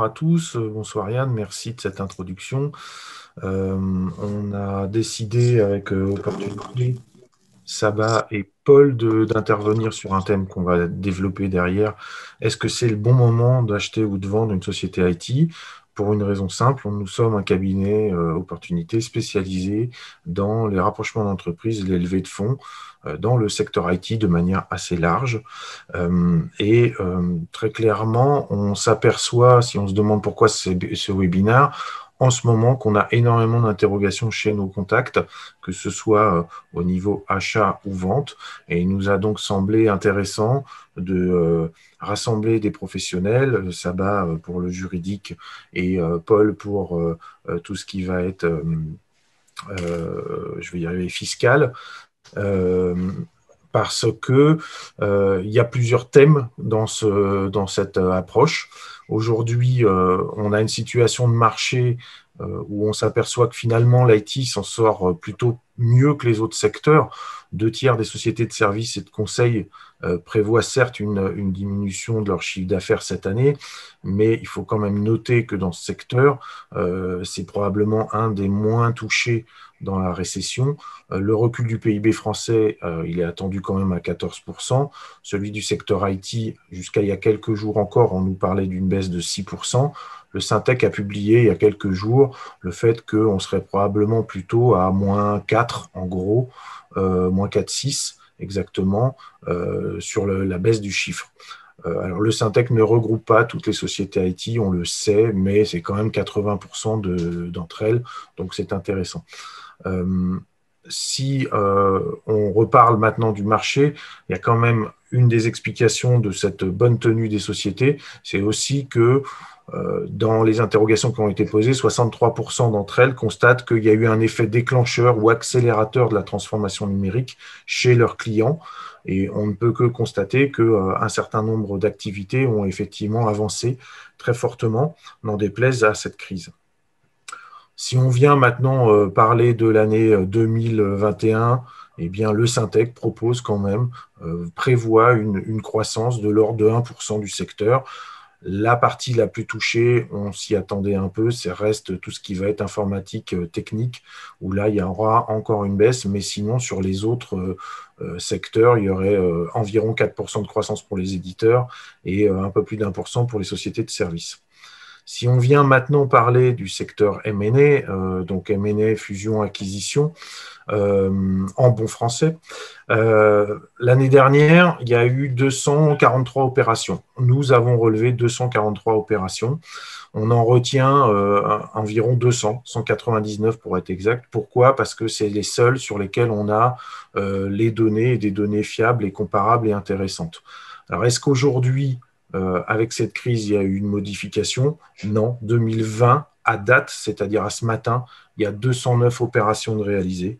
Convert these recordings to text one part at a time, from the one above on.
à tous. Bonsoir Yann, merci de cette introduction. On a décidé avec Opportunité, Saba et Paul d'intervenir sur un thème qu'on va développer derrière. Est-ce que c'est le bon moment d'acheter ou de vendre une société IT? Pour une raison simple, nous sommes un cabinet Opportunité spécialisé dans les rapprochements d'entreprises et les levées de fonds dans le secteur IT de manière assez large. Très clairement, on s'aperçoit, si on se demande pourquoi ce webinaire, en ce moment qu'on a énormément d'interrogations chez nos contacts, que ce soit au niveau achat ou vente. Et il nous a donc semblé intéressant de rassembler des professionnels, Saba pour le juridique et Paul pour tout ce qui va être, je vais y arriver, fiscal, euh, parce que il y a plusieurs thèmes dans cette approche. Aujourd'hui, on a une situation de marché où on s'aperçoit que finalement l'IT s'en sort plutôt mieux que les autres secteurs. Deux tiers des sociétés de services et de conseil prévoient certes une diminution de leur chiffre d'affaires cette année, mais il faut quand même noter que dans ce secteur, c'est probablement un des moins touchés dans la récession. Le recul du PIB français, il est attendu quand même à 14%. Celui du secteur IT, jusqu'à il y a quelques jours encore, on nous parlait d'une baisse de 6%. Le Syntec a publié il y a quelques jours le fait qu'on serait probablement plutôt à moins 4, en gros, moins 4,6 exactement, sur la baisse du chiffre. Alors, le Syntec ne regroupe pas toutes les sociétés IT, on le sait, mais c'est quand même 80% d'entre elles, donc c'est intéressant. Euh, si on reparle maintenant du marché, il y a quand même une des explications de cette bonne tenue des sociétés, c'est aussi que dans les interrogations qui ont été posées, 63% d'entre elles constatent qu'il y a eu un effet déclencheur ou accélérateur de la transformation numérique chez leurs clients. Et on ne peut que constater qu'un certain nombre d'activités ont effectivement avancé très fortement, n'en déplaise à cette crise. Si on vient maintenant parler de l'année 2021, eh bien, le Syntec propose quand même, prévoit une croissance de l'ordre de 1% du secteur. La partie la plus touchée, on s'y attendait un peu, c'est reste tout ce qui va être informatique technique, où là, il y aura encore une baisse, mais sinon, sur les autres secteurs, il y aurait environ 4% de croissance pour les éditeurs et un peu plus d'1% pour les sociétés de services. Si on vient maintenant parler du secteur M&A, donc M&A, fusion, acquisition, en bon français, l'année dernière, il y a eu 243 opérations. Nous avons relevé 243 opérations. On en retient environ 200, 199 pour être exact. Pourquoi? Parce que c'est les seuls sur lesquels on a les données, et des données fiables et comparables et intéressantes. Alors, est-ce qu'aujourd'hui, avec cette crise, il y a eu une modification? Non. 2020, à date, c'est-à-dire à ce matin, il y a 209 opérations de réalisées.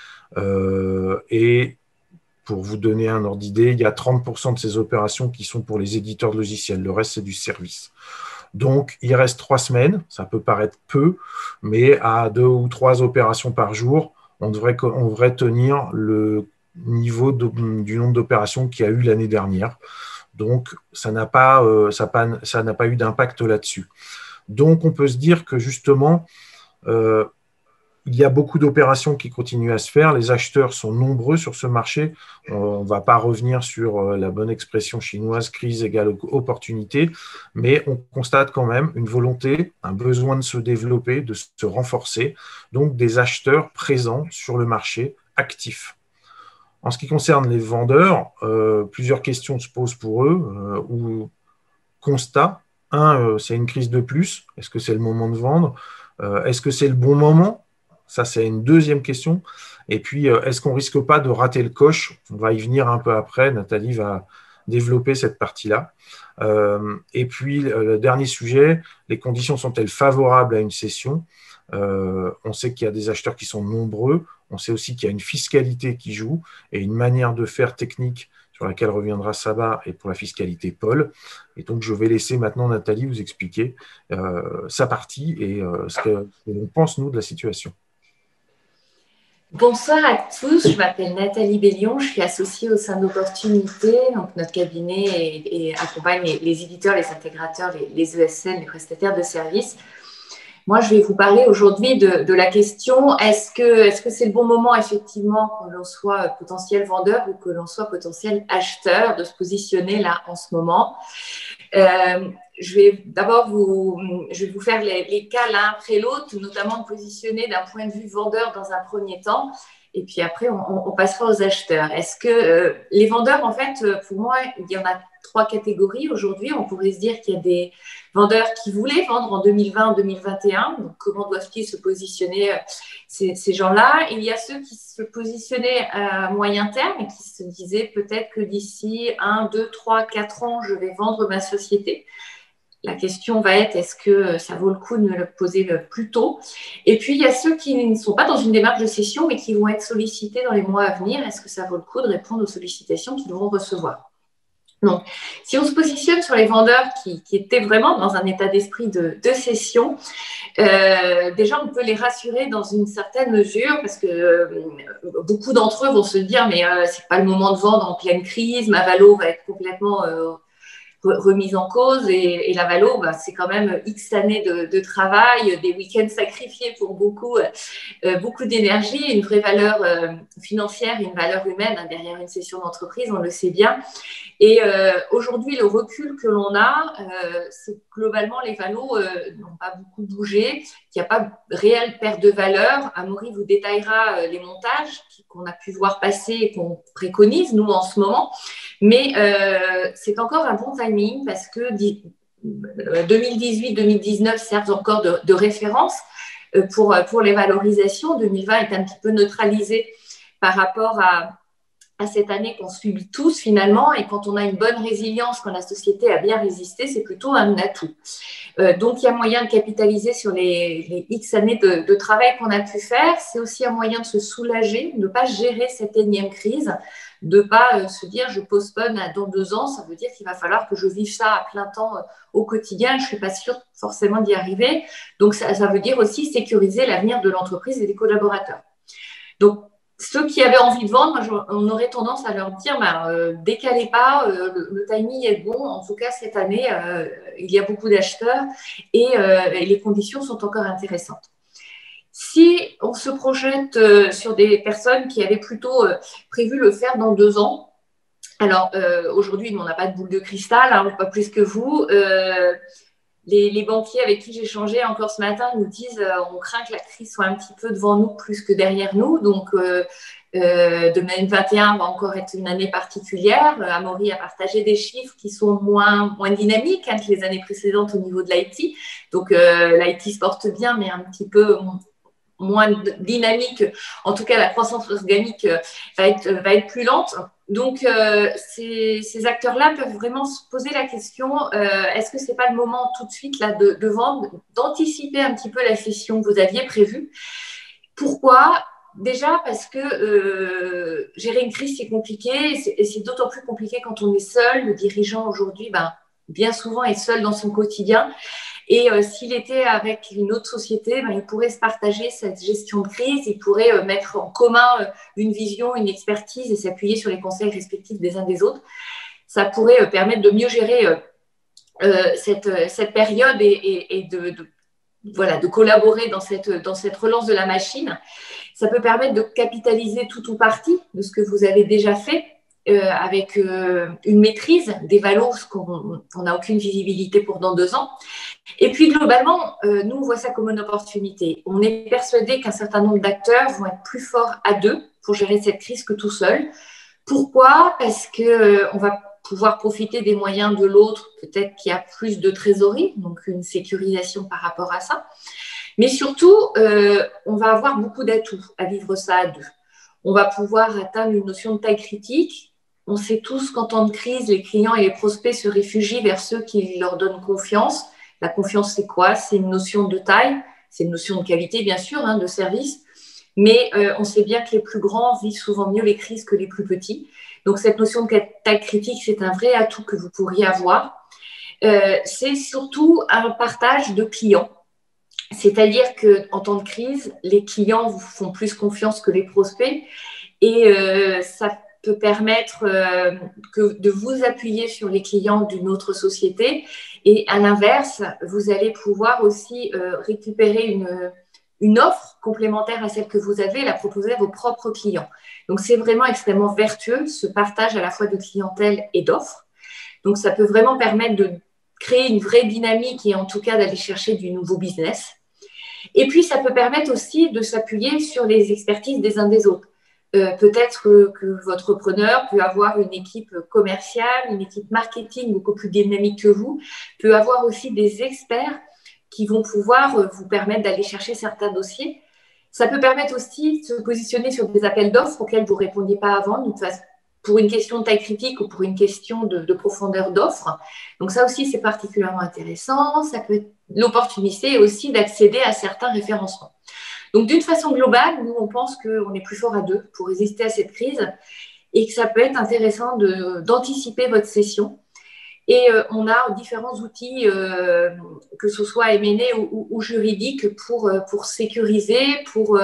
Et pour vous donner un ordre d'idée, il y a 30% de ces opérations qui sont pour les éditeurs de logiciels. Le reste, c'est du service. Donc, il reste 3 semaines. Ça peut paraître peu, mais à 2 ou 3 opérations par jour, on devrait tenir le niveau du nombre d'opérations qu'il y a eu l'année dernière. Donc, ça n'a pas eu d'impact là-dessus. Donc, on peut se dire que justement, euh, il y a beaucoup d'opérations qui continuent à se faire. Les acheteurs sont nombreux sur ce marché. On ne va pas revenir sur la bonne expression chinoise, crise égale opportunité, mais on constate quand même une volonté, un besoin de se développer, de se renforcer, donc des acheteurs présents sur le marché, actifs. En ce qui concerne les vendeurs, plusieurs questions se posent pour eux, ou constat. C'est une crise de plus. Est-ce que c'est le moment de vendre? Est-ce que c'est le bon moment? Ça, c'est une deuxième question. Et puis, est-ce qu'on risque pas de rater le coche? On va y venir un peu après. Nathalie va développer cette partie-là. Et puis, le dernier sujet, les conditions sont-elles favorables à une cession? On sait qu'il y a des acheteurs qui sont nombreux. On sait aussi qu'il y a une fiscalité qui joue et une manière de faire technique sur laquelle reviendra Saba et pour la fiscalité Paul. Et donc, je vais laisser maintenant Nathalie vous expliquer sa partie et ce que l'on pense, nous, de la situation. Bonsoir à tous, je m'appelle Nathalie Bellion, je suis associée au sein d'Opportunité. Donc notre cabinet accompagne les éditeurs, les intégrateurs, les ESN, les prestataires de services. Moi, je vais vous parler aujourd'hui de la question, est-ce que c'est le bon moment effectivement que l'on soit potentiel vendeur ou que l'on soit potentiel acheteur de se positionner là en ce moment. Je vais d'abord vous faire les cas l'un après l'autre, notamment me positionner d'un point de vue vendeur dans un premier temps. Et puis après, on passera aux acheteurs. Est-ce que les vendeurs, en fait, pour moi, il y en a 3 catégories aujourd'hui. On pourrait se dire qu'il y a des vendeurs qui voulaient vendre en 2020, 2021. Donc, comment doivent-ils se positionner ces gens-là? Il y a ceux qui se positionnaient à moyen terme et qui se disaient peut-être que d'ici 1, 2, 3, 4 ans, je vais vendre ma société. La question va être, est-ce que ça vaut le coup de me le poser plus tôt? Et puis, il y a ceux qui ne sont pas dans une démarche de cession, mais qui vont être sollicités dans les mois à venir. Est-ce que ça vaut le coup de répondre aux sollicitations qu'ils vont recevoir? Donc, si on se positionne sur les vendeurs qui étaient vraiment dans un état d'esprit de cession, déjà, on peut les rassurer dans une certaine mesure parce que beaucoup d'entre eux vont se dire, mais c'est pas le moment de vendre en pleine crise, ma valo va être complètement remise en cause et la valo, bah, c'est quand même X années de travail, des week-ends sacrifiés pour beaucoup d'énergie, une vraie valeur financière, une valeur humaine hein, derrière une cession d'entreprise, on le sait bien. Et aujourd'hui, le recul que l'on a, c'est que globalement, les valos n'ont pas beaucoup bougé, qu'il n'y a pas réelle perte de valeur. Amaury vous détaillera les montages qu'on a pu voir passer et qu'on préconise, nous, en ce moment. Mais c'est encore un bon timing parce que 2018-2019 servent encore de référence pour les valorisations. 2020 est un petit peu neutralisé par rapport à cette année qu'on subit tous finalement, et quand on a une bonne résilience, quand la société a bien résisté, c'est plutôt un atout. Donc il y a moyen de capitaliser sur les X années de travail qu'on a pu faire. C'est aussi un moyen de se soulager, de ne pas gérer cette énième crise, de ne pas se dire je postpone dans 2 ans, ça veut dire qu'il va falloir que je vive ça à plein temps au quotidien, je ne suis pas sûre forcément d'y arriver. Donc ça veut dire aussi sécuriser l'avenir de l'entreprise et des collaborateurs. Donc ceux qui avaient envie de vendre, on aurait tendance à leur dire décalez pas, le timing est bon. En tout cas, cette année, il y a beaucoup d'acheteurs et les conditions sont encore intéressantes. Si on se projette sur des personnes qui avaient plutôt prévu le faire dans 2 ans, alors aujourd'hui, on n'a pas de boule de cristal, hein, pas plus que vous. Les banquiers avec qui j'ai échangé encore ce matin nous disent on craint que la crise soit un petit peu devant nous plus que derrière nous. Donc, 2021 va encore être une année particulière. Amaury a partagé des chiffres qui sont moins dynamiques hein, que les années précédentes au niveau de l'IT. Donc, l'IT se porte bien, mais un petit peu moins dynamique. En tout cas, la croissance organique va être plus lente. Donc, ces acteurs-là peuvent vraiment se poser la question, est-ce que ce n'est pas le moment tout de suite là, de vendre, d'anticiper un petit peu la cession que vous aviez prévue? Pourquoi? Déjà parce que gérer une crise, c'est compliqué et c'est d'autant plus compliqué quand on est seul. Le dirigeant aujourd'hui, bien souvent, est seul dans son quotidien. Et s'il était avec une autre société, il pourrait se partager cette gestion de crise, il pourrait mettre en commun une vision, une expertise et s'appuyer sur les conseils respectifs des uns des autres. Ça pourrait permettre de mieux gérer cette période et de collaborer dans cette relance de la machine. Ça peut permettre de capitaliser tout ou partie de ce que vous avez déjà fait. Avec une maîtrise des valeurs qu'on n'a aucune visibilité pour dans 2 ans. Et puis globalement, nous on voit ça comme une opportunité. On est persuadé qu'un certain nombre d'acteurs vont être plus forts à 2 pour gérer cette crise que tout seul. Pourquoi? Parce qu'on va pouvoir profiter des moyens de l'autre, peut-être qu'il y a plus de trésorerie, donc une sécurisation par rapport à ça. Mais surtout, on va avoir beaucoup d'atouts à vivre ça à 2. On va pouvoir atteindre une notion de taille critique. On sait tous qu'en temps de crise, les clients et les prospects se réfugient vers ceux qui leur donnent confiance. La confiance, c'est quoi? C'est une notion de taille, c'est une notion de qualité, bien sûr, hein, de service. Mais on sait bien que les plus grands vivent souvent mieux les crises que les plus petits. Donc, cette notion de taille critique, c'est un vrai atout que vous pourriez avoir. C'est surtout un partage de clients. C'est-à-dire qu'en temps de crise, les clients vous font plus confiance que les prospects et ça peut permettre de vous appuyer sur les clients d'une autre société. Et à l'inverse, vous allez pouvoir aussi récupérer une offre complémentaire à celle que vous avez et la proposer à vos propres clients. Donc, c'est vraiment extrêmement vertueux, ce partage à la fois de clientèle et d'offres. Donc, ça peut vraiment permettre de créer une vraie dynamique et en tout cas d'aller chercher du nouveau business. Et puis, ça peut permettre aussi de s'appuyer sur les expertises des uns des autres. Peut-être que votre preneur peut avoir une équipe commerciale, une équipe marketing beaucoup plus dynamique que vous, peut avoir aussi des experts qui vont pouvoir vous permettre d'aller chercher certains dossiers. Ça peut permettre aussi de se positionner sur des appels d'offres auxquels vous ne répondiez pas avant, pour une question de taille critique ou pour une question de profondeur d'offre. Donc ça aussi, c'est particulièrement intéressant. Ça peut être l'opportunité aussi d'accéder à certains référencements. Donc d'une façon globale, nous, on pense qu'on est plus fort à deux pour résister à cette crise et que ça peut être intéressant d'anticiper votre session. Et on a différents outils, que ce soit M&A ou juridiques, pour sécuriser, pour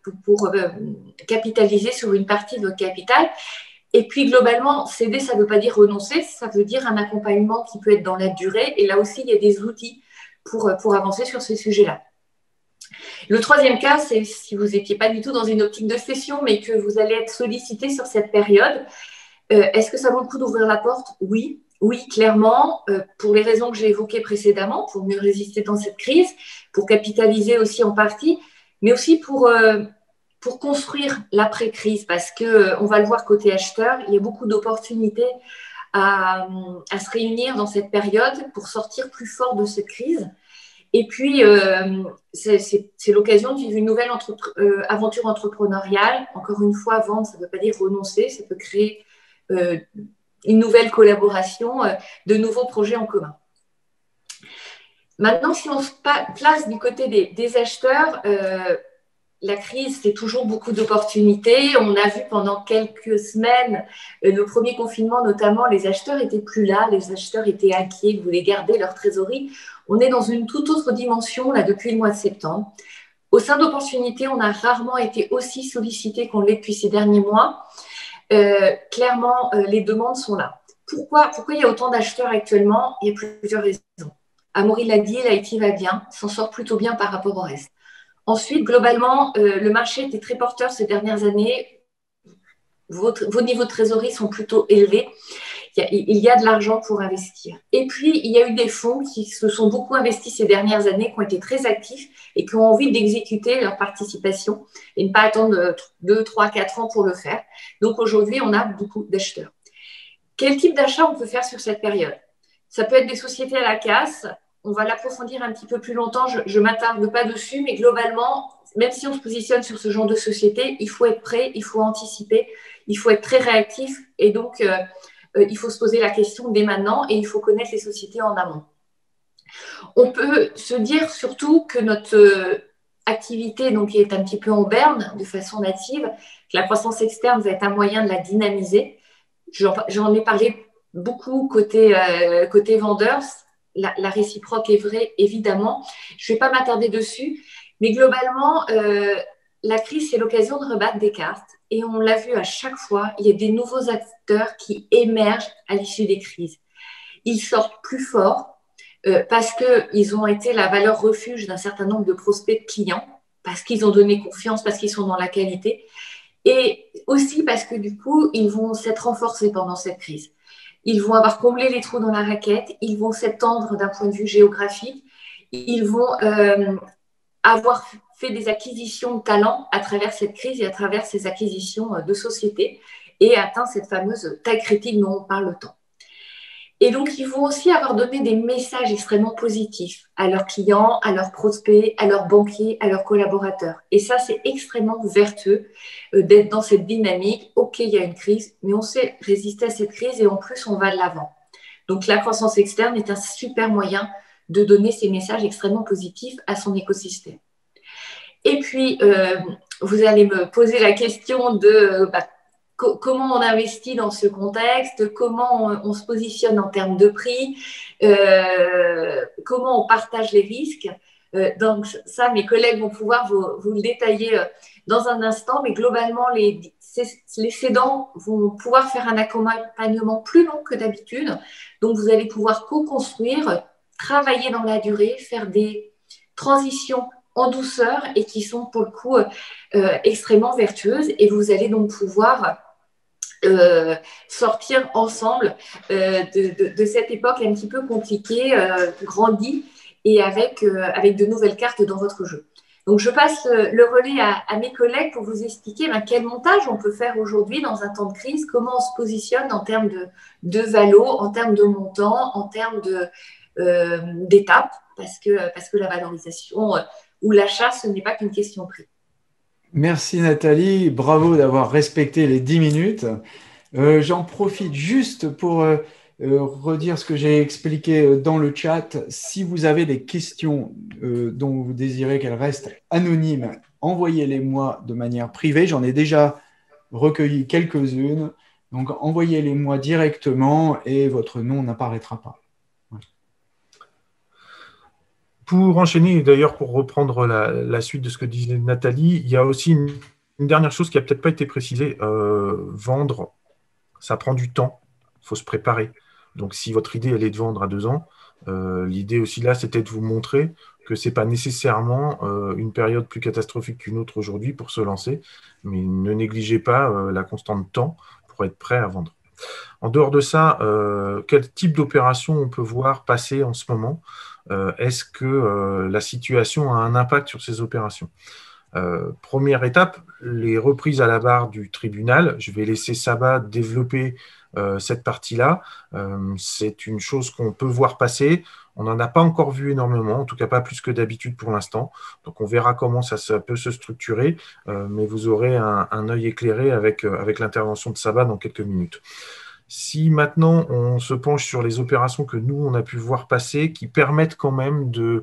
capitaliser sur une partie de votre capital. Et puis, globalement, céder, ça ne veut pas dire renoncer, ça veut dire un accompagnement qui peut être dans la durée. Et là aussi, il y a des outils pour avancer sur ces sujets-là. Le troisième cas, c'est si vous n'étiez pas du tout dans une optique de cession, mais que vous allez être sollicité sur cette période. Est-ce que ça vaut le coup d'ouvrir la porte? Oui. Oui, clairement, pour les raisons que j'ai évoquées précédemment, pour mieux résister dans cette crise, pour capitaliser aussi en partie, mais aussi pour construire l'après-crise, parce qu'on va le voir côté acheteur, il y a beaucoup d'opportunités à se réunir dans cette période pour sortir plus fort de cette crise. Et puis, c'est l'occasion de vivre une nouvelle aventure entrepreneuriale. Encore une fois, vendre, ça ne veut pas dire renoncer, ça peut créer une nouvelle collaboration, de nouveaux projets en commun. Maintenant, si on se place du côté des acheteurs, la crise, c'est toujours beaucoup d'opportunités. On a vu pendant quelques semaines, le premier confinement notamment, les acheteurs n'étaient plus là, les acheteurs étaient inquiets, ils voulaient garder leur trésorerie. On est dans une toute autre dimension là depuis le mois de septembre. Au sein d'opportunités, on a rarement été aussi sollicité qu'on l'est depuis ces derniers mois. Clairement, les demandes sont là. Pourquoi il y a autant d'acheteurs actuellement? Il y a plusieurs raisons. Amaury l'a dit, l'IT va bien, s'en sort plutôt bien par rapport au reste. Ensuite, globalement, le marché était très porteur ces dernières années. Vos niveaux de trésorerie sont plutôt élevés. Il y a de l'argent pour investir. Et puis, il y a eu des fonds qui se sont beaucoup investis ces dernières années, qui ont été très actifs et qui ont envie d'exécuter leur participation et ne pas attendre 2, 3, 4 ans pour le faire. Donc, aujourd'hui, on a beaucoup d'acheteurs. Quel type d'achat on peut faire sur cette période? Ça peut être des sociétés à la casse. On va l'approfondir un petit peu plus longtemps. Je ne m'attarde pas dessus, mais globalement, même si on se positionne sur ce genre de société, il faut être prêt, il faut anticiper, il faut être très réactif. Et donc, il faut se poser la question dès maintenant et il faut connaître les sociétés en amont. On peut se dire surtout que notre activité donc, est un petit peu en berne de façon native, que la croissance externe va être un moyen de la dynamiser. J'en ai parlé beaucoup côté vendeur. La réciproque est vraie, évidemment. Je ne vais pas m'attarder dessus, mais globalement, la crise, c'est l'occasion de rebattre des cartes. Et on l'a vu à chaque fois, il y a des nouveaux acteurs qui émergent à l'issue des crises. Ils sortent plus forts parce qu'ils ont été la valeur refuge d'un certain nombre de prospects de clients, parce qu'ils ont donné confiance, parce qu'ils sont dans la qualité, et aussi parce que du coup, ils vont s'être renforcés pendant cette crise. Ils vont avoir comblé les trous dans la raquette, ils vont s'étendre d'un point de vue géographique, ils vont avoir fait des acquisitions de talents à travers cette crise et à travers ces acquisitions de sociétés et atteint cette fameuse taille critique dont on parle tant. Et donc, ils vont aussi avoir donné des messages extrêmement positifs à leurs clients, à leurs prospects, à leurs banquiers, à leurs collaborateurs. Et ça, c'est extrêmement vertueux d'être dans cette dynamique. OK, il y a une crise, mais on sait résister à cette crise et en plus, on va de l'avant. Donc, la croissance externe est un super moyen de donner ces messages extrêmement positifs à son écosystème. Et puis, vous allez me poser la question de comment on investit dans ce contexte, comment on se positionne en termes de prix, comment on partage les risques. Donc ça, mes collègues vont pouvoir vous le détailler dans un instant, mais globalement, les cédants vont pouvoir faire un accompagnement plus long que d'habitude. Donc, vous allez pouvoir co-construire, travailler dans la durée, faire des transitions en douceur et qui sont pour le coup extrêmement vertueuses. Et vous allez donc pouvoir sortir ensemble de cette époque un petit peu compliquée, grandie et avec de nouvelles cartes dans votre jeu. Donc, je passe le relais à mes collègues pour vous expliquer quel montage on peut faire aujourd'hui dans un temps de crise, comment on se positionne en termes de valo, en termes de montant, en termes d'étapes, parce que la valorisation ou l'achat, ce n'est pas qu'une question de prix. Merci Nathalie, bravo d'avoir respecté les 10 minutes. J'en profite juste pour redire ce que j'ai expliqué dans le chat. Si vous avez des questions dont vous désirez qu'elles restent anonymes, envoyez-les-moi de manière privée. J'en ai déjà recueilli quelques-unes. Donc, envoyez-les-moi directement et votre nom n'apparaîtra pas. Pour enchaîner, d'ailleurs, pour reprendre la suite de ce que disait Nathalie, il y a aussi une dernière chose qui n'a peut-être pas été précisée. Vendre, ça prend du temps, il faut se préparer. Donc, si votre idée, elle est de vendre à 2 ans, l'idée aussi là, c'était de vous montrer que ce n'est pas nécessairement une période plus catastrophique qu'une autre aujourd'hui pour se lancer, mais ne négligez pas la constante temps pour être prêt à vendre. En dehors de ça, quel type d'opération on peut voir passer en ce moment? Est-ce que la situation a un impact sur ces opérations? Première étape, les reprises à la barre du tribunal. Je vais laisser Saba développer cette partie-là. C'est une chose qu'on peut voir passer. On n'en a pas encore vu énormément, en tout cas pas plus que d'habitude pour l'instant. Donc on verra comment ça peut se structurer, mais vous aurez un œil éclairé avec l'intervention de Saba dans quelques minutes. Si maintenant on se penche sur les opérations que nous, on a pu voir passer, qui permettent quand même de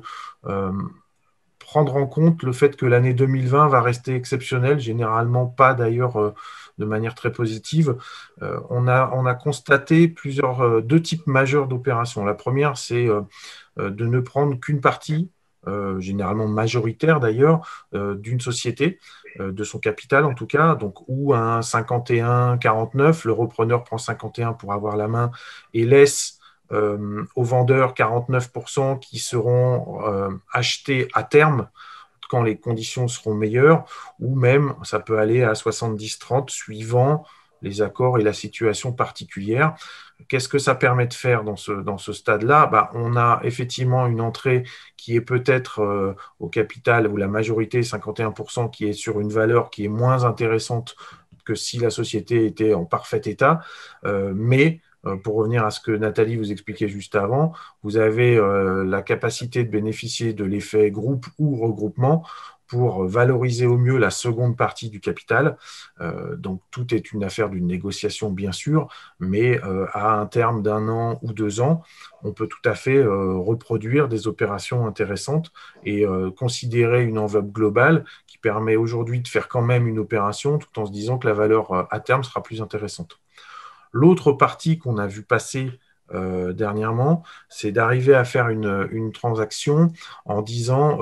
prendre en compte le fait que l'année 2020 va rester exceptionnelle, généralement pas d'ailleurs de manière très positive. On a constaté deux types majeurs d'opérations. La première, c'est de ne prendre qu'une partie, généralement majoritaire d'ailleurs, d'une société, de son capital en tout cas, donc ou un 51-49, le repreneur prend 51 pour avoir la main et laisse aux vendeurs 49% qui seront achetés à terme quand les conditions seront meilleures, ou même ça peut aller à 70-30 suivant les accords et la situation particulière. Qu'est-ce que ça permet de faire dans ce stade-là? On a effectivement une entrée qui est peut-être au capital, où la majorité, 51%, qui est sur une valeur qui est moins intéressante que si la société était en parfait état, mais pour revenir à ce que Nathalie vous expliquait juste avant, vous avez la capacité de bénéficier de l'effet groupe ou regroupement pour valoriser au mieux la seconde partie du capital. Donc, tout est une affaire d'une négociation, bien sûr, mais à un terme d'1 an ou 2 ans, on peut tout à fait reproduire des opérations intéressantes et considérer une enveloppe globale qui permet aujourd'hui de faire quand même une opération tout en se disant que la valeur à terme sera plus intéressante. L'autre partie qu'on a vu passer dernièrement, c'est d'arriver à faire une transaction en disant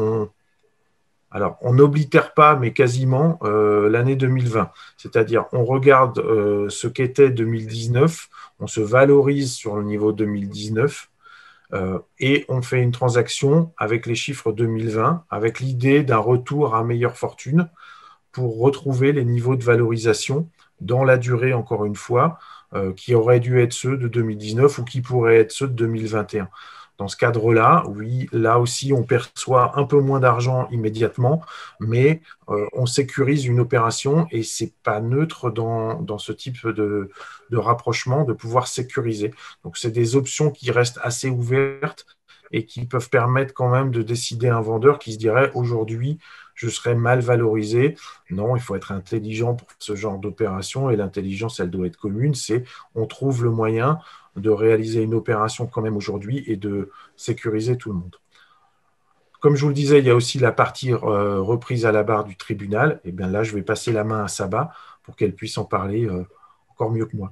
on n'oblitère pas, mais quasiment l'année 2020. C'est-à-dire, on regarde ce qu'était 2019, on se valorise sur le niveau 2019 et on fait une transaction avec les chiffres 2020, avec l'idée d'un retour à meilleure fortune pour retrouver les niveaux de valorisation dans la durée, encore une fois, qui auraient dû être ceux de 2019 ou qui pourraient être ceux de 2021. Dans ce cadre-là, oui, là aussi, on perçoit un peu moins d'argent immédiatement, mais on sécurise une opération et ce n'est pas neutre dans ce type de rapprochement de pouvoir sécuriser. Donc, c'est des options qui restent assez ouvertes et qui peuvent permettre quand même de décider un vendeur qui se dirait aujourd'hui, je serais mal valorisé. Non, il faut être intelligent pour ce genre d'opération et l'intelligence, elle doit être commune. C'est on trouve le moyen de réaliser une opération quand même aujourd'hui et de sécuriser tout le monde. Comme je vous le disais, il y a aussi la partie reprise à la barre du tribunal. Et bien là, je vais passer la main à Saba pour qu'elle puisse en parler encore mieux que moi.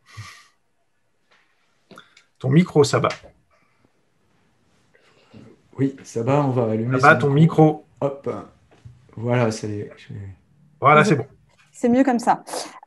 Ton micro, Saba. Oui, ça va, on va allumer Ah bah, son ton micro. micro. Hop, voilà, Voilà, c'est bon. C'est mieux comme ça.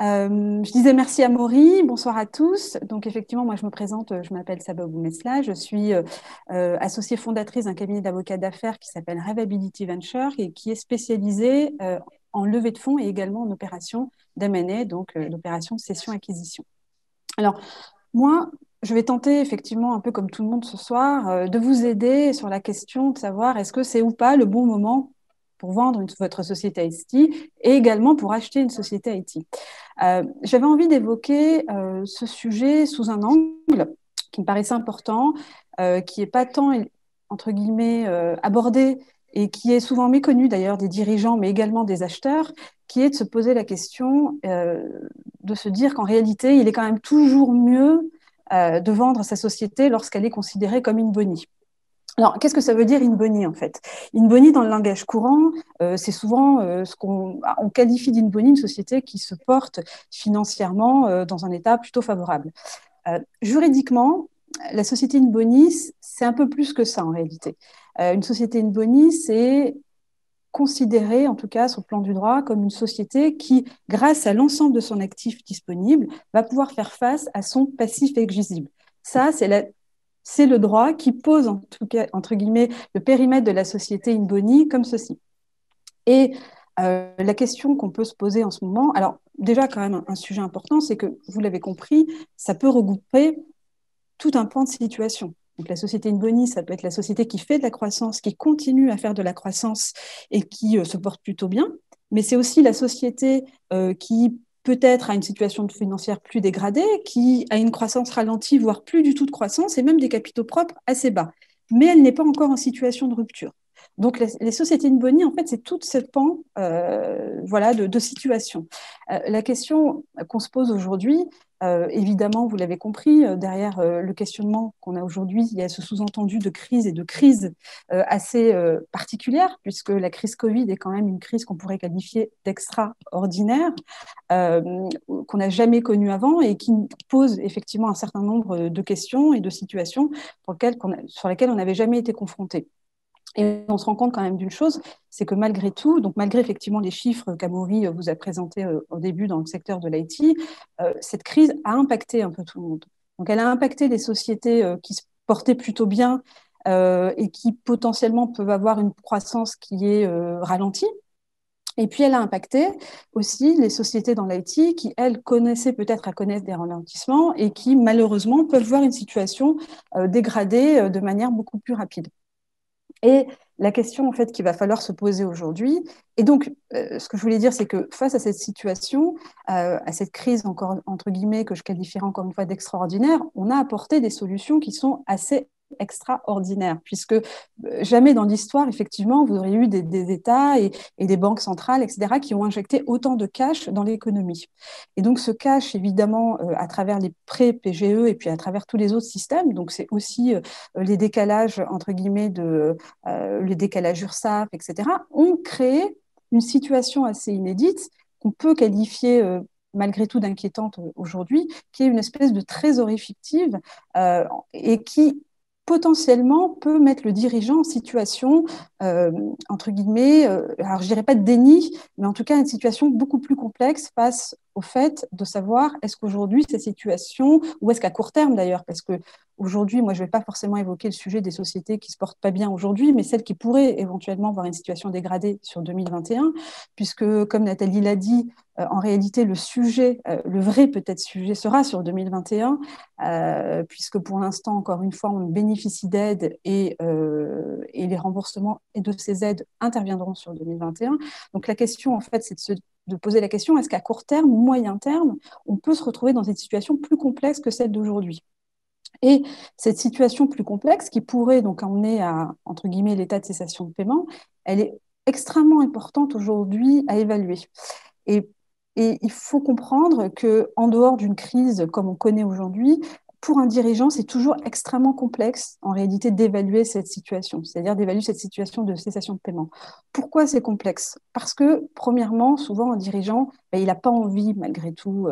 Je disais merci à Maury, bonsoir à tous. Donc effectivement, moi je me présente, je m'appelle Saba Boumesla, je suis associée fondatrice d'un cabinet d'avocats d'affaires qui s'appelle Revability Venture et qui est spécialisé en levée de fonds et également en opération d'M&A, donc l'opération de cession-acquisition. Alors moi, je vais tenter effectivement, un peu comme tout le monde ce soir, de vous aider sur la question de savoir est-ce que c'est ou pas le bon moment pour vendre votre société IT et également pour acheter une société IT. J'avais envie d'évoquer ce sujet sous un angle qui me paraissait important, qui n'est pas tant, entre guillemets, abordé et qui est souvent méconnu d'ailleurs des dirigeants, mais également des acheteurs, qui est de se poser la question de se dire qu'en réalité, il est quand même toujours mieux de vendre sa société lorsqu'elle est considérée comme une boni. Alors, qu'est-ce que ça veut dire in boni en fait? In boni, dans le langage courant, c'est souvent ce qu'on qualifie d'in boni une société qui se porte financièrement dans un état plutôt favorable. Juridiquement, la société in boni, c'est un peu plus que ça en réalité. Une société in boni, c'est considéré, en tout cas sur le plan du droit, comme une société qui, grâce à l'ensemble de son actif disponible, va pouvoir faire face à son passif exigible. Ça, c'est le droit qui pose, en tout cas, entre guillemets, le périmètre de la société in boni comme ceci. Et la question qu'on peut se poser en ce moment, alors déjà quand même un sujet important, c'est que, vous l'avez compris, ça peut regrouper tout un pan de situation. Donc la société in boni, ça peut être la société qui fait de la croissance, qui continue à faire de la croissance et qui se porte plutôt bien, mais c'est aussi la société qui peut-être a une situation financière plus dégradée, qui a une croissance ralentie, voire plus du tout de croissance, et même des capitaux propres assez bas. Mais elle n'est pas encore en situation de rupture. Donc les sociétés in boni, en fait, c'est tout ce pan voilà, de situation. La question qu'on se pose aujourd'hui, évidemment, vous l'avez compris, derrière le questionnement qu'on a aujourd'hui, il y a ce sous-entendu de crise et de crise assez particulière, puisque la crise Covid est quand même une crise qu'on pourrait qualifier d'extraordinaire, qu'on n'a jamais connue avant et qui pose effectivement un certain nombre de questions et de situations sur lesquelles on n'avait jamais été confronté. Et on se rend compte quand même d'une chose, c'est que malgré tout, donc malgré effectivement les chiffres qu'Amaury vous a présentés au début dans le secteur de l'IT, cette crise a impacté un peu tout le monde. Donc elle a impacté les sociétés qui se portaient plutôt bien et qui potentiellement peuvent avoir une croissance qui est ralentie. Et puis elle a impacté aussi les sociétés dans l'IT qui, elles, connaissaient peut-être à connaître des ralentissements et qui, malheureusement, peuvent voir une situation dégradée de manière beaucoup plus rapide. Et la question en fait qu'il va falloir se poser aujourd'hui, et donc ce que je voulais dire, c'est que face à cette situation, à cette crise encore entre guillemets que je qualifierais encore une fois d'extraordinaire, on a apporté des solutions qui sont assez extraordinaires, puisque jamais dans l'histoire, effectivement, vous auriez eu des États et des banques centrales, etc., qui ont injecté autant de cash dans l'économie. Et donc ce cash, évidemment, à travers les prêts PGE et puis à travers tous les autres systèmes, donc c'est aussi les décalages, entre guillemets, le décalage URSSAF, etc., ont créé une situation assez inédite qu'on peut qualifier malgré tout d'inquiétante aujourd'hui, qui est une espèce de trésorerie fictive et qui potentiellement peut mettre le dirigeant en situation, entre guillemets, alors je dirais pas de déni, mais en tout cas une situation beaucoup plus complexe face au fait de savoir est-ce qu'aujourd'hui cette situation, ou est-ce qu'à court terme d'ailleurs, parce que aujourd'hui, moi je ne vais pas forcément évoquer le sujet des sociétés qui ne se portent pas bien aujourd'hui, mais celles qui pourraient éventuellement avoir une situation dégradée sur 2021, puisque comme Nathalie l'a dit, en réalité le sujet, le vrai peut-être sujet sera sur 2021, puisque pour l'instant, encore une fois, on bénéficie d'aides et les remboursements et de ces aides interviendront sur 2021. Donc la question, en fait, c'est de poser la question, est-ce qu'à court terme, moyen terme, on peut se retrouver dans une situation plus complexe que celle d'aujourd'hui? Et cette situation plus complexe, qui pourrait donc emmener à, entre guillemets, l'état de cessation de paiement, elle est extrêmement importante aujourd'hui à évaluer. Et il faut comprendre qu'en dehors d'une crise comme on connaît aujourd'hui, pour un dirigeant, c'est toujours extrêmement complexe, en réalité, d'évaluer cette situation, c'est-à-dire d'évaluer cette situation de cessation de paiement. Pourquoi c'est complexe? Parce que, premièrement, souvent, un dirigeant ben, il n'a pas envie, malgré tout.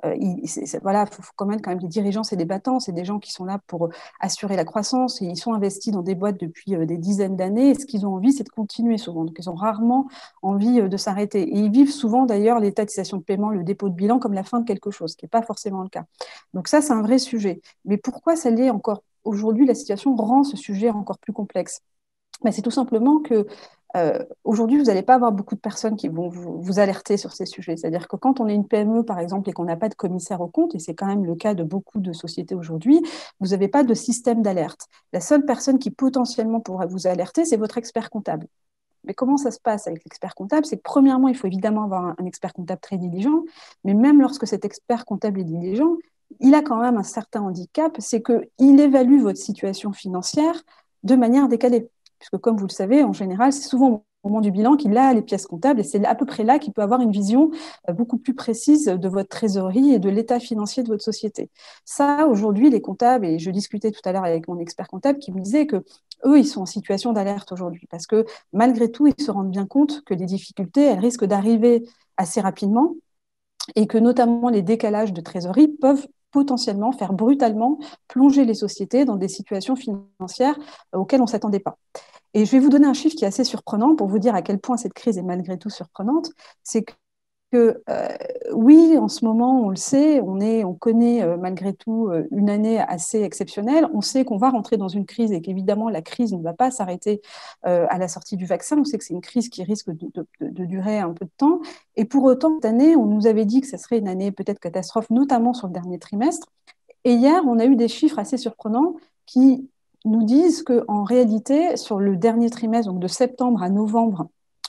Voilà, faut quand même des dirigeants, c'est des battants, c'est des gens qui sont là pour assurer la croissance et ils sont investis dans des boîtes depuis des dizaines d'années. Et ce qu'ils ont envie, c'est de continuer souvent. Donc, ils ont rarement envie de s'arrêter. Et ils vivent souvent, d'ailleurs, l'étatisation de paiement, le dépôt de bilan comme la fin de quelque chose, ce qui n'est pas forcément le cas. Donc, ça, c'est un vrai sujet. Mais pourquoi ça l'est encore aujourd'hui? La situation rend ce sujet encore plus complexe. Ben, c'est tout simplement que aujourd'hui, vous n'allez pas avoir beaucoup de personnes qui vont vous alerter sur ces sujets. C'est-à-dire que quand on est une PME, par exemple, et qu'on n'a pas de commissaire aux comptes, et c'est quand même le cas de beaucoup de sociétés aujourd'hui, vous n'avez pas de système d'alerte. La seule personne qui potentiellement pourra vous alerter, c'est votre expert comptable. Mais comment ça se passe avec l'expert comptable? C'est que premièrement, il faut évidemment avoir un expert comptable très diligent, mais même lorsque cet expert comptable est diligent, il a quand même un certain handicap, c'est qu'il évalue votre situation financière de manière décalée. Puisque comme vous le savez, en général, c'est souvent au moment du bilan qu'il a les pièces comptables et c'est à peu près là qu'il peut avoir une vision beaucoup plus précise de votre trésorerie et de l'état financier de votre société. Ça, aujourd'hui, les comptables, et je discutais tout à l'heure avec mon expert comptable qui me disait que eux, ils sont en situation d'alerte aujourd'hui parce que malgré tout, ils se rendent bien compte que les difficultés, elles risquent d'arriver assez rapidement et que notamment les décalages de trésorerie peuvent potentiellement faire brutalement plonger les sociétés dans des situations financières auxquelles on ne s'attendait pas. Et je vais vous donner un chiffre qui est assez surprenant pour vous dire à quel point cette crise est malgré tout surprenante. C'est que oui, en ce moment, on le sait, on connaît malgré tout une année assez exceptionnelle. On sait qu'on va rentrer dans une crise et qu'évidemment, la crise ne va pas s'arrêter à la sortie du vaccin. On sait que c'est une crise qui risque de durer un peu de temps. Et pour autant, cette année, on nous avait dit que ça serait une année peut-être catastrophe, notamment sur le dernier trimestre. Et hier, on a eu des chiffres assez surprenants qui nous disent qu'en réalité, sur le dernier trimestre, donc de septembre à novembre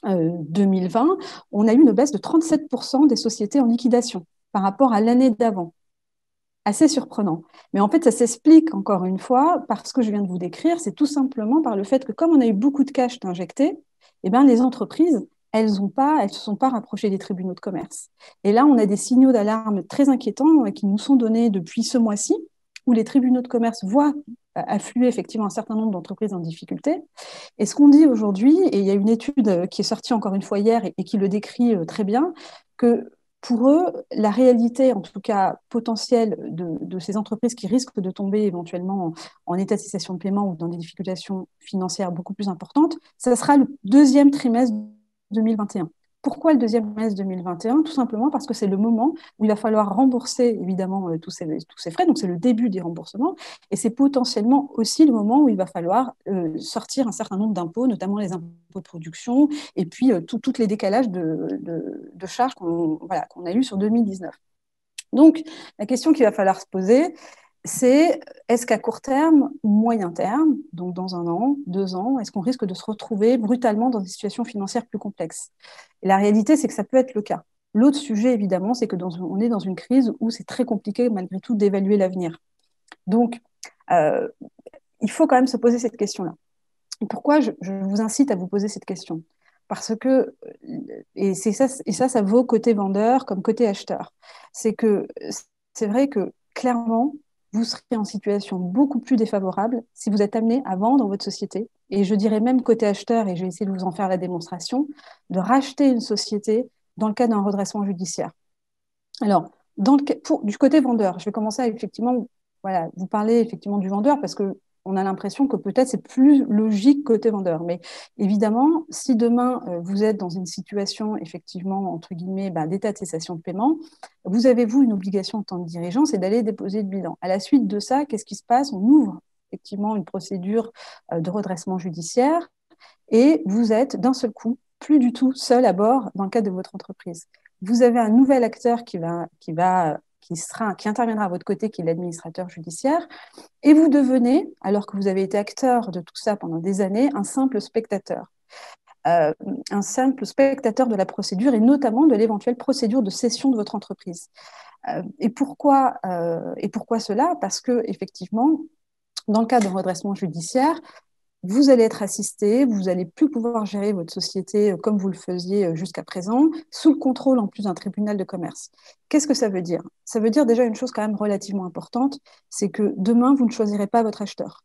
2020, on a eu une baisse de 37% des sociétés en liquidation par rapport à l'année d'avant. Assez surprenant. Mais en fait, ça s'explique encore une fois par ce que je viens de vous décrire, c'est tout simplement par le fait que comme on a eu beaucoup de cash injecté, eh bien, les entreprises, elles ne se sont pas rapprochées des tribunaux de commerce. Et là, on a des signaux d'alarme très inquiétants qui nous sont donnés depuis ce mois-ci, où les tribunaux de commerce voient affluer effectivement un certain nombre d'entreprises en difficulté. Et ce qu'on dit aujourd'hui, et il y a une étude qui est sortie encore une fois hier et qui le décrit très bien, que pour eux, la réalité, en tout cas potentielle, de ces entreprises qui risquent de tomber éventuellement en état de cessation de paiement ou dans des difficultés financières beaucoup plus importantes, ça sera le deuxième trimestre 2021. Pourquoi le deuxième trimestre 2021? Tout simplement parce que c'est le moment où il va falloir rembourser évidemment tous ces frais, donc c'est le début des remboursements, et c'est potentiellement aussi le moment où il va falloir sortir un certain nombre d'impôts, notamment les impôts de production, et puis tous les décalages de charges qu'on a eu sur 2019. Donc, la question qu'il va falloir se poser, c'est est-ce qu'à court terme ou moyen terme, donc dans 1 an, 2 ans, est-ce qu'on risque de se retrouver brutalement dans des situations financières plus complexes? Et la réalité, c'est que ça peut être le cas. L'autre sujet, évidemment, c'est qu'on est dans une crise où c'est très compliqué, malgré tout, d'évaluer l'avenir. Donc, il faut quand même se poser cette question-là. Et pourquoi je vous incite à vous poser cette question? Parce que, et ça vaut côté vendeur comme côté acheteur. C'est vrai que clairement, vous serez en situation beaucoup plus défavorable si vous êtes amené à vendre votre société. Et je dirais même côté acheteur, et je vais essayer de vous en faire la démonstration, de racheter une société dans le cas d'un redressement judiciaire. Alors, du côté vendeur, je vais commencer à effectivement, voilà, vous parler effectivement du vendeur parce que on a l'impression que peut-être c'est plus logique côté vendeur. Mais évidemment, si demain vous êtes dans une situation effectivement, entre guillemets, d'état de cessation de paiement, vous avez, vous, une obligation en tant que dirigeant, c'est d'aller déposer le bilan. À la suite de ça, qu'est-ce qui se passe? On ouvre effectivement une procédure de redressement judiciaire et vous êtes d'un seul coup plus du tout seul à bord dans le cadre de votre entreprise. Vous avez un nouvel acteur qui interviendra à votre côté, qui est l'administrateur judiciaire, et vous devenez, alors que vous avez été acteur de tout ça pendant des années, un simple spectateur. Un simple spectateur de la procédure et notamment de l'éventuelle procédure de cession de votre entreprise. Et pourquoi cela? Parce que effectivement, dans le cas d'un redressement judiciaire, vous allez être assisté, vous n'allez plus pouvoir gérer votre société comme vous le faisiez jusqu'à présent, sous le contrôle en plus d'un tribunal de commerce. Qu'est-ce que ça veut dire? Ça veut dire déjà une chose quand même relativement importante, c'est que demain, vous ne choisirez pas votre acheteur.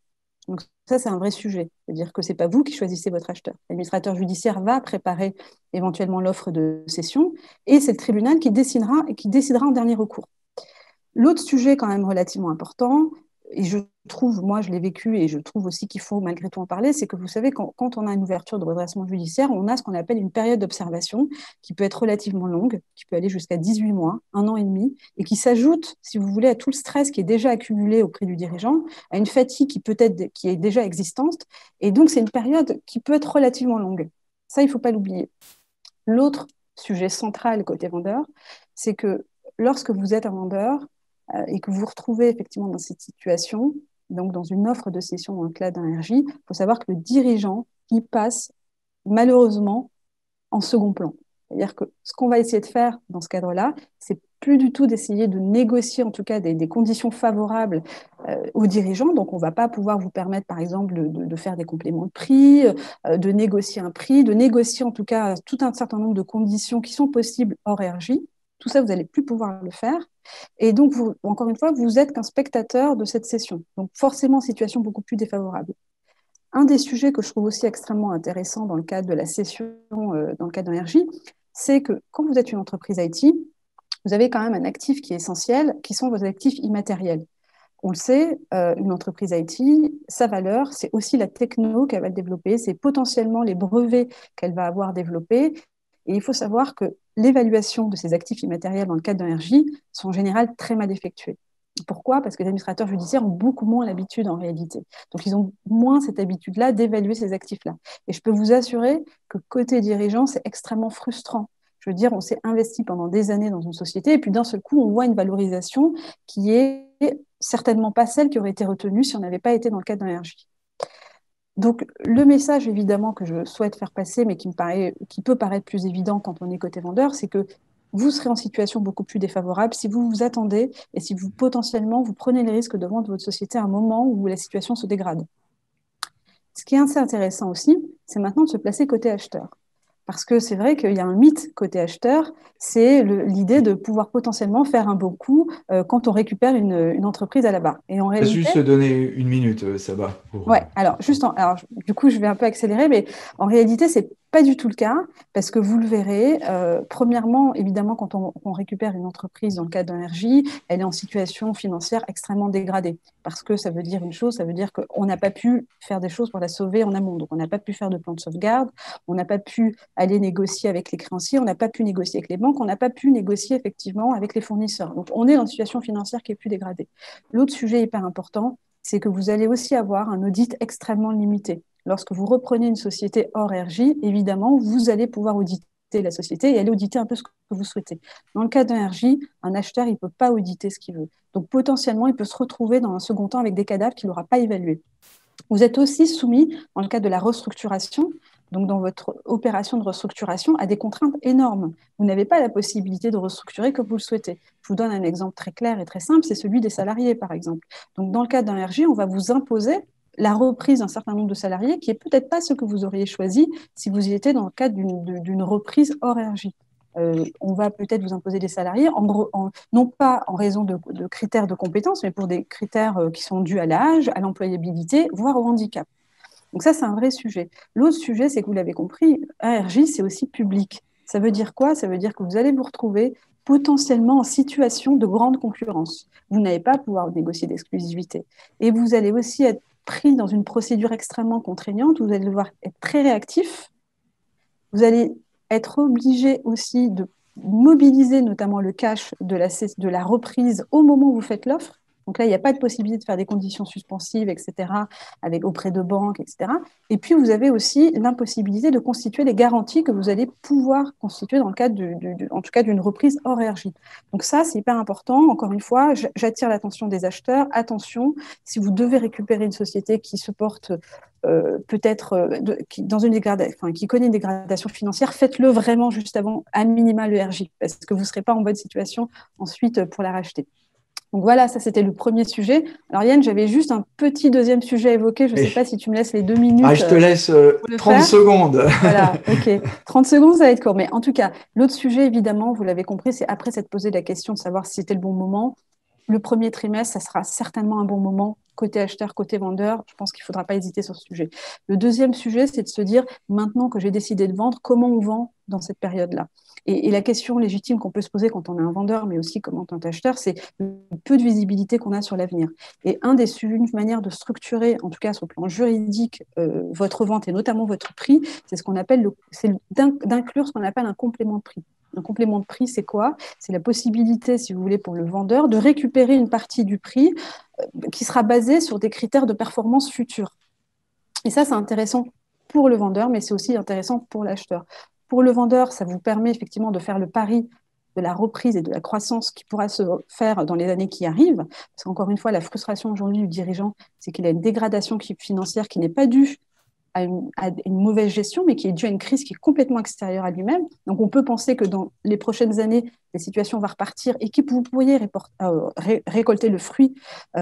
Donc ça, c'est un vrai sujet. C'est-à-dire que ce n'est pas vous qui choisissez votre acheteur. L'administrateur judiciaire va préparer éventuellement l'offre de cession et c'est le tribunal qui décidera en dernier recours. L'autre sujet quand même relativement important, et je trouve, moi je l'ai vécu et je trouve aussi qu'il faut malgré tout en parler, c'est que vous savez, quand on a une ouverture de redressement judiciaire, on a ce qu'on appelle une période d'observation qui peut être relativement longue, qui peut aller jusqu'à 18 mois, 1 an et demi, et qui s'ajoute, si vous voulez, à tout le stress qui est déjà accumulé auprès du dirigeant, à une fatigue qui est déjà existante, et donc c'est une période qui peut être relativement longue. Ça, il ne faut pas l'oublier. L'autre sujet central côté vendeur, c'est que lorsque vous êtes un vendeur, et que vous vous retrouvez effectivement dans cette situation, donc dans une offre de cession dans le cadre d'un RJ, il faut savoir que le dirigeant, il passe malheureusement en second plan. C'est-à-dire que ce qu'on va essayer de faire dans ce cadre-là, c'est plus du tout d'essayer de négocier en tout cas des conditions favorables aux dirigeants. Donc, on ne va pas pouvoir vous permettre, par exemple, de faire des compléments de prix, de négocier un prix, de négocier en tout cas tout un certain nombre de conditions qui sont possibles hors RJ. Tout ça, vous n'allez plus pouvoir le faire. Et donc, encore une fois, vous êtes qu'un spectateur de cette session. Donc, forcément, situation beaucoup plus défavorable. Un des sujets que je trouve aussi extrêmement intéressant dans le cadre de la session, dans le cadre d'un RJ, c'est que quand vous êtes une entreprise IT, vous avez quand même un actif qui est essentiel, qui sont vos actifs immatériels. On le sait, une entreprise IT, sa valeur, c'est aussi la techno qu'elle va développer, c'est potentiellement les brevets qu'elle va avoir développés. Et il faut savoir que l'évaluation de ces actifs immatériels dans le cadre d'un RJ sont en général très mal effectuées. Pourquoi ? Parce que les administrateurs judiciaires ont beaucoup moins l'habitude en réalité. Donc, ils ont moins cette habitude-là d'évaluer ces actifs-là. Et je peux vous assurer que côté dirigeant, c'est extrêmement frustrant. Je veux dire, on s'est investi pendant des années dans une société et puis d'un seul coup, on voit une valorisation qui est certainement pas celle qui aurait été retenue si on n'avait pas été dans le cadre d'un RJ. Donc, le message, évidemment, que je souhaite faire passer, mais qui peut paraître plus évident quand on est côté vendeur, c'est que vous serez en situation beaucoup plus défavorable si vous vous attendez et si potentiellement vous prenez le risque de vendre votre société à un moment où la situation se dégrade. Ce qui est assez intéressant aussi, c'est maintenant de se placer côté acheteur. Parce que c'est vrai qu'il y a un mythe côté acheteur, c'est l'idée de pouvoir potentiellement faire un bon coup quand on récupère une entreprise à la barre. Et en réalité, juste donner une minute, Saba. Ouais, alors du coup, je vais un peu accélérer, mais en réalité, c'est pas du tout le cas, parce que vous le verrez, premièrement, évidemment, quand on récupère une entreprise dans le cadre d'un RJ, elle est en situation financière extrêmement dégradée, parce que ça veut dire une chose, ça veut dire qu'on n'a pas pu faire des choses pour la sauver en amont, donc on n'a pas pu faire de plan de sauvegarde, on n'a pas pu aller négocier avec les créanciers, on n'a pas pu négocier avec les banques, on n'a pas pu négocier effectivement avec les fournisseurs. Donc on est dans une situation financière qui est plus dégradée. L'autre sujet hyper important, c'est que vous allez aussi avoir un audit extrêmement limité. Lorsque vous reprenez une société hors RJ, évidemment, vous allez pouvoir auditer la société et aller auditer un peu ce que vous souhaitez. Dans le cas d'un RJ, un acheteur, il ne peut pas auditer ce qu'il veut. Donc, potentiellement, il peut se retrouver dans un second temps avec des cadavres qu'il n'aura pas évalués. Vous êtes aussi soumis, dans le cadre de la restructuration, donc dans votre opération de restructuration, à des contraintes énormes. Vous n'avez pas la possibilité de restructurer comme vous le souhaitez. Je vous donne un exemple très clair et très simple, c'est celui des salariés, par exemple. Donc, dans le cadre d'un RJ, on va vous imposer la reprise d'un certain nombre de salariés qui n'est peut-être pas ce que vous auriez choisi si vous y étiez dans le cadre d'une reprise hors RJ. On va peut-être vous imposer des salariés, non pas en raison de critères de compétences, mais pour des critères qui sont dus à l'âge, à l'employabilité, voire au handicap. Donc ça, c'est un vrai sujet. L'autre sujet, c'est que vous l'avez compris, un RJ, c'est aussi public. Ça veut dire quoi ? Ça veut dire que vous allez vous retrouver potentiellement en situation de grande concurrence. Vous n'allez pas pouvoir négocier d'exclusivité. Et vous allez aussi être pris dans une procédure extrêmement contraignante, où vous allez devoir être très réactif. Vous allez être obligé aussi de mobiliser notamment le cash de la reprise au moment où vous faites l'offre. Donc là, il n'y a pas de possibilité de faire des conditions suspensives, etc., auprès de banques, etc. Et puis, vous avez aussi l'impossibilité de constituer les garanties que vous allez pouvoir constituer dans le cadre, en tout cas, d'une reprise hors RJ. Donc ça, c'est hyper important. Encore une fois, j'attire l'attention des acheteurs. Attention, si vous devez récupérer une société qui se porte qui connaît une dégradation financière, faites-le vraiment juste avant, à minima, le RJ, parce que vous ne serez pas en bonne situation ensuite pour la racheter. Donc voilà, ça c'était le premier sujet. Alors Yann, j'avais juste un petit deuxième sujet à évoquer. Je ne sais pas si tu me laisses les 2 minutes. Je te laisse 30 secondes. Voilà, ok. 30 secondes, ça va être court. Mais en tout cas, l'autre sujet, évidemment, vous l'avez compris, c'est après s'être posé la question de savoir si c'était le bon moment. le premier trimestre, ça sera certainement un bon moment. Côté acheteur, côté vendeur, je pense qu'il ne faudra pas hésiter sur ce sujet. Le deuxième sujet, c'est de se dire, maintenant que j'ai décidé de vendre, comment on vend dans cette période-là? Et la question légitime qu'on peut se poser quand on est un vendeur, mais aussi comme en tant qu'acheteur, c'est le peu de visibilité qu'on a sur l'avenir. Et une manière de structurer, en tout cas sur le plan juridique, votre vente et notamment votre prix, c'est ce qu'on appelle d'inclure ce qu'on appelle un complément de prix. Un complément de prix, c'est quoi? C'est la possibilité, si vous voulez, pour le vendeur de récupérer une partie du prix qui sera basée sur des critères de performance futurs. Et ça, c'est intéressant pour le vendeur, mais c'est aussi intéressant pour l'acheteur. Pour le vendeur, ça vous permet effectivement de faire le pari de la reprise et de la croissance qui pourra se faire dans les années qui arrivent. Parce qu'encore une fois, la frustration aujourd'hui du dirigeant, c'est qu'il a une dégradation financière qui n'est pas due à une mauvaise gestion, mais qui est due à une crise qui est complètement extérieure à lui-même. Donc, on peut penser que dans les prochaines années, la situation va repartir et que vous pourriez récolter le fruit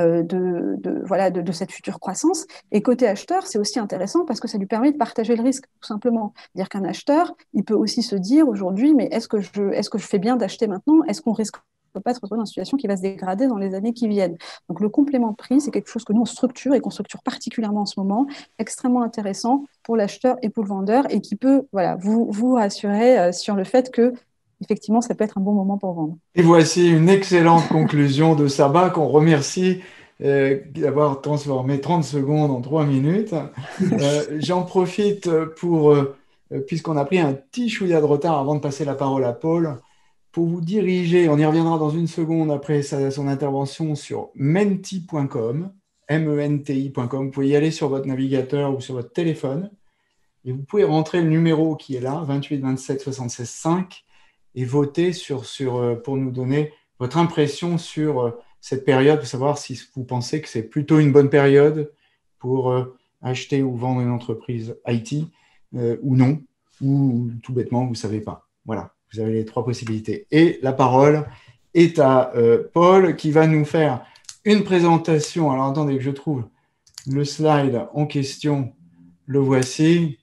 de cette future croissance. Et côté acheteur, c'est aussi intéressant parce que ça lui permet de partager le risque, tout simplement. C'est-à-dire qu'un acheteur, il peut aussi se dire aujourd'hui, mais est-ce que je fais bien d'acheter maintenant? Est-ce qu'on risque pas se retrouver dans une situation qui va se dégrader dans les années qui viennent. Donc le complément de prix, c'est quelque chose que nous on structure et qu'on structure particulièrement en ce moment, extrêmement intéressant pour l'acheteur et pour le vendeur et qui peut vous rassurer sur le fait que effectivement ça peut être un bon moment pour vendre. Et voici une excellente conclusion de Saba qu'on remercie d'avoir transformé 30 secondes en 3 minutes. J'en profite pour, puisqu'on a pris un petit chouïa de retard avant de passer la parole à Paul, pour vous diriger, on y reviendra dans une seconde après son intervention sur menti.com, menti.com. Vous pouvez y aller sur votre navigateur ou sur votre téléphone et vous pouvez rentrer le numéro qui est là, 28 27 76 5, et voter pour nous donner votre impression sur cette période, pour savoir si vous pensez que c'est plutôt une bonne période pour acheter ou vendre une entreprise IT ou non, ou tout bêtement, vous ne savez pas. Voilà. Vous avez les 3 possibilités. Et la parole est à Paul qui va nous faire une présentation. Alors, attendez que je trouve le slide en question. Le voici.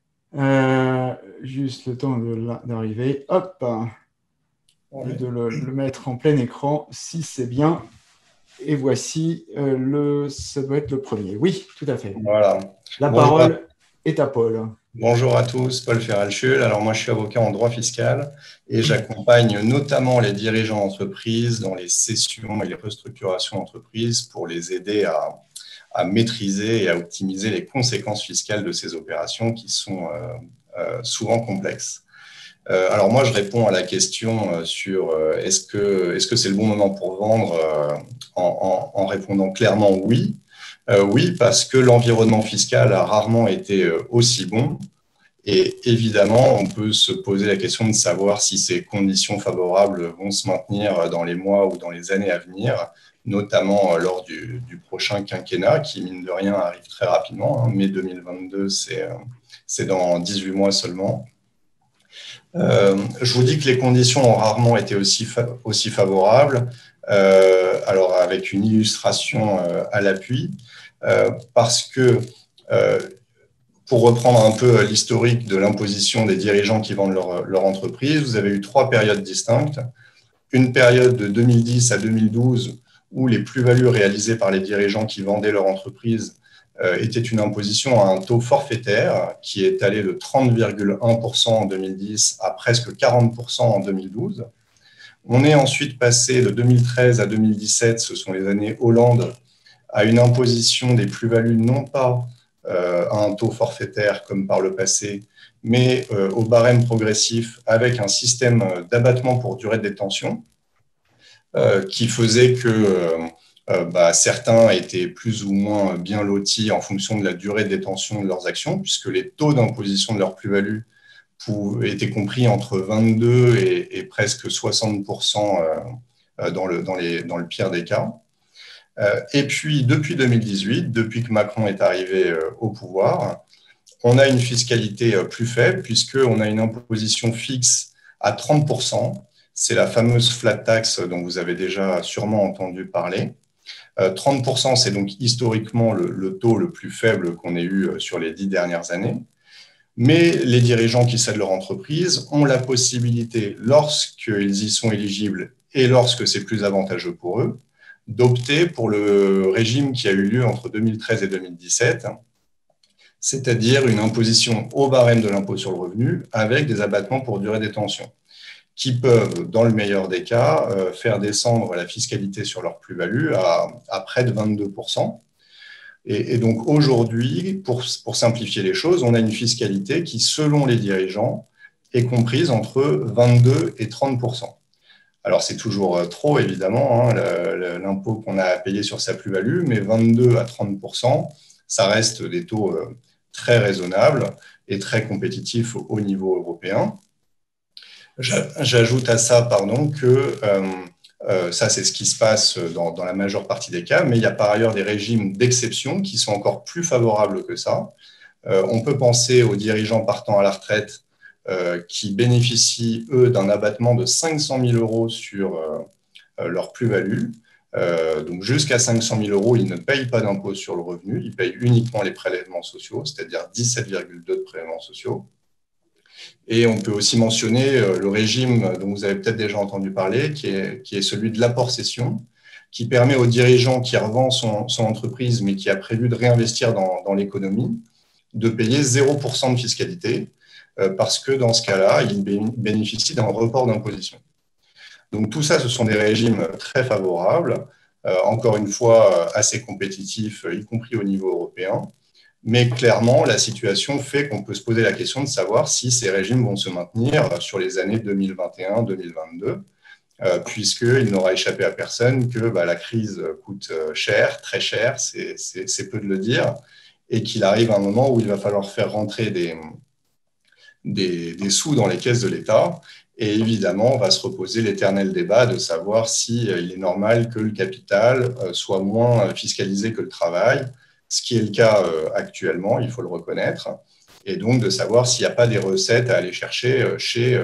Juste le temps d'arriver. Hop. Et de le mettre en plein écran, si c'est bien. Et voici, ça doit être le premier. Oui, tout à fait. Voilà. La parole est à Paul. Bonjour à tous, Paul Ferralchul. Alors moi, je suis avocat en droit fiscal et j'accompagne notamment les dirigeants d'entreprise dans les cessions et les restructurations d'entreprises pour les aider à maîtriser et à optimiser les conséquences fiscales de ces opérations qui sont souvent complexes. Alors moi, je réponds à la question sur est-ce que c'est le bon moment pour vendre en répondant clairement oui. Oui, parce que l'environnement fiscal a rarement été aussi bon. Et évidemment, on peut se poser la question de savoir si ces conditions favorables vont se maintenir dans les mois ou dans les années à venir, notamment lors du prochain quinquennat, qui, mine de rien, arrive très rapidement. Mai 2022, c'est dans 18 mois seulement. Je vous dis que les conditions ont rarement été aussi favorables, alors avec une illustration à l'appui. Parce que, pour reprendre un peu l'historique de l'imposition des dirigeants qui vendent leur entreprise, vous avez eu 3 périodes distinctes. Une période de 2010 à 2012 où les plus-values réalisées par les dirigeants qui vendaient leur entreprise étaient une imposition à un taux forfaitaire qui est allé de 30,1% en 2010 à presque 40% en 2012. On est ensuite passé de 2013 à 2017, ce sont les années Hollande, à une imposition des plus-values non pas à un taux forfaitaire comme par le passé, mais au barème progressif avec un système d'abattement pour durée de détention qui faisait que certains étaient plus ou moins bien lotis en fonction de la durée de détention de leurs actions, puisque les taux d'imposition de leurs plus-values étaient compris entre 22 et presque 60% dans le pire des cas. Et puis, depuis 2018, depuis que Macron est arrivé au pouvoir, on a une fiscalité plus faible puisqu'on a une imposition fixe à 30%. C'est la fameuse flat tax dont vous avez déjà sûrement entendu parler. 30%, c'est donc historiquement le taux le plus faible qu'on ait eu sur les 10 dernières années. Mais les dirigeants qui cèdent leur entreprise ont la possibilité, lorsqu'ils y sont éligibles et lorsque c'est plus avantageux pour eux, d'opter pour le régime qui a eu lieu entre 2013 et 2017, c'est-à-dire une imposition au barème de l'impôt sur le revenu avec des abattements pour durée des tensions, qui peuvent, dans le meilleur des cas, faire descendre la fiscalité sur leur plus-value à près de 22%. Et donc aujourd'hui, pour simplifier les choses, on a une fiscalité qui, selon les dirigeants, est comprise entre 22 et 30%. Alors c'est toujours trop, évidemment, l'impôt qu'on a à payer sur sa plus-value, mais 22 à 30%, ça reste des taux très raisonnables et très compétitifs au niveau européen. J'ajoute à ça que ça, c'est ce qui se passe dans la majeure partie des cas, mais il y a par ailleurs des régimes d'exception qui sont encore plus favorables que ça. On peut penser aux dirigeants partant à la retraite qui bénéficient, eux, d'un abattement de 500 000 euros sur leur plus-value. Donc jusqu'à 500 000 euros, ils ne payent pas d'impôt sur le revenu, ils payent uniquement les prélèvements sociaux, c'est-à-dire 17,2 de prélèvements sociaux. Et on peut aussi mentionner le régime dont vous avez peut-être déjà entendu parler, qui est celui de l'apport-cession, qui permet aux dirigeants qui revend son entreprise, mais qui a prévu de réinvestir dans l'économie, de payer 0% de fiscalité, parce que dans ce cas-là, ils bénéficient d'un report d'imposition. Donc tout ça, ce sont des régimes très favorables, encore une fois assez compétitifs, y compris au niveau européen. Mais clairement, la situation fait qu'on peut se poser la question de savoir si ces régimes vont se maintenir sur les années 2021-2022, puisqu'il n'aura échappé à personne que la crise coûte cher, très cher, c'est peu de le dire, et qu'il arrive un moment où il va falloir faire rentrer des sous dans les caisses de l'État. Et évidemment, on va se reposer l'éternel débat de savoir s'il est normal que le capital soit moins fiscalisé que le travail, ce qui est le cas actuellement, il faut le reconnaître, et donc de savoir s'il n'y a pas des recettes à aller chercher chez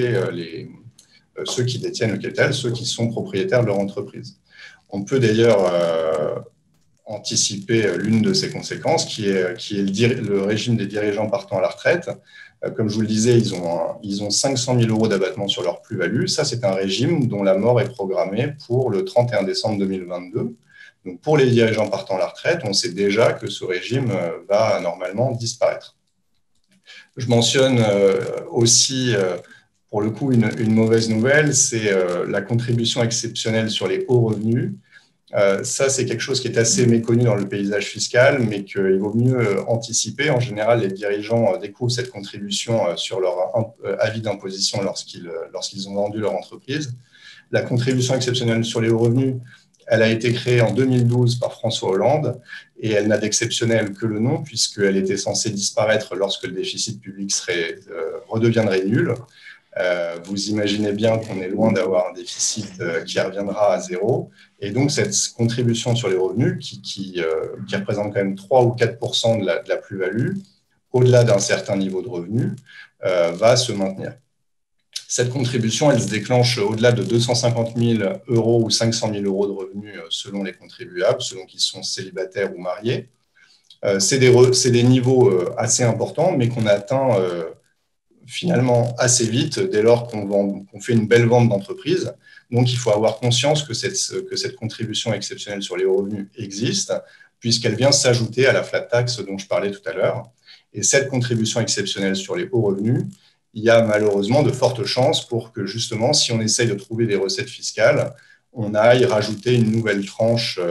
ceux qui détiennent le capital, ceux qui sont propriétaires de leur entreprise. On peut d'ailleurs anticiper l'une de ces conséquences, qui est le régime des dirigeants partant à la retraite. Comme je vous le disais, ils ont 500 000 euros d'abattement sur leur plus-value. Ça, c'est un régime dont la mort est programmée pour le 31 décembre 2022. Donc, pour les dirigeants partant à la retraite, on sait déjà que ce régime va normalement disparaître. Je mentionne aussi, pour le coup, une mauvaise nouvelle, c'est la contribution exceptionnelle sur les hauts revenus. Ça, c'est quelque chose qui est assez méconnu dans le paysage fiscal, mais qu'il vaut mieux anticiper. En général, les dirigeants découvrent cette contribution sur leur avis d'imposition lorsqu'ils ont vendu leur entreprise. La contribution exceptionnelle sur les hauts revenus, elle a été créée en 2012 par François Hollande et elle n'a d'exceptionnel que le nom puisqu'elle était censée disparaître lorsque le déficit public redeviendrait nul. Vous imaginez bien qu'on est loin d'avoir un déficit qui reviendra à zéro. Et donc, cette contribution sur les revenus qui représente quand même 3 ou 4% de la plus-value, au-delà d'un certain niveau de revenu, va se maintenir. Cette contribution, elle se déclenche au-delà de 250 000 euros ou 500 000 euros de revenus selon les contribuables, selon qu'ils sont célibataires ou mariés. C'est des niveaux assez importants, mais qu'on atteint finalement assez vite dès lors qu'on fait une belle vente d'entreprise. Donc, il faut avoir conscience que cette contribution exceptionnelle sur les revenus existe, puisqu'elle vient s'ajouter à la flat tax dont je parlais tout à l'heure. Et cette contribution exceptionnelle sur les hauts revenus, il y a malheureusement de fortes chances pour que, justement, si on essaye de trouver des recettes fiscales, on aille rajouter une nouvelle tranche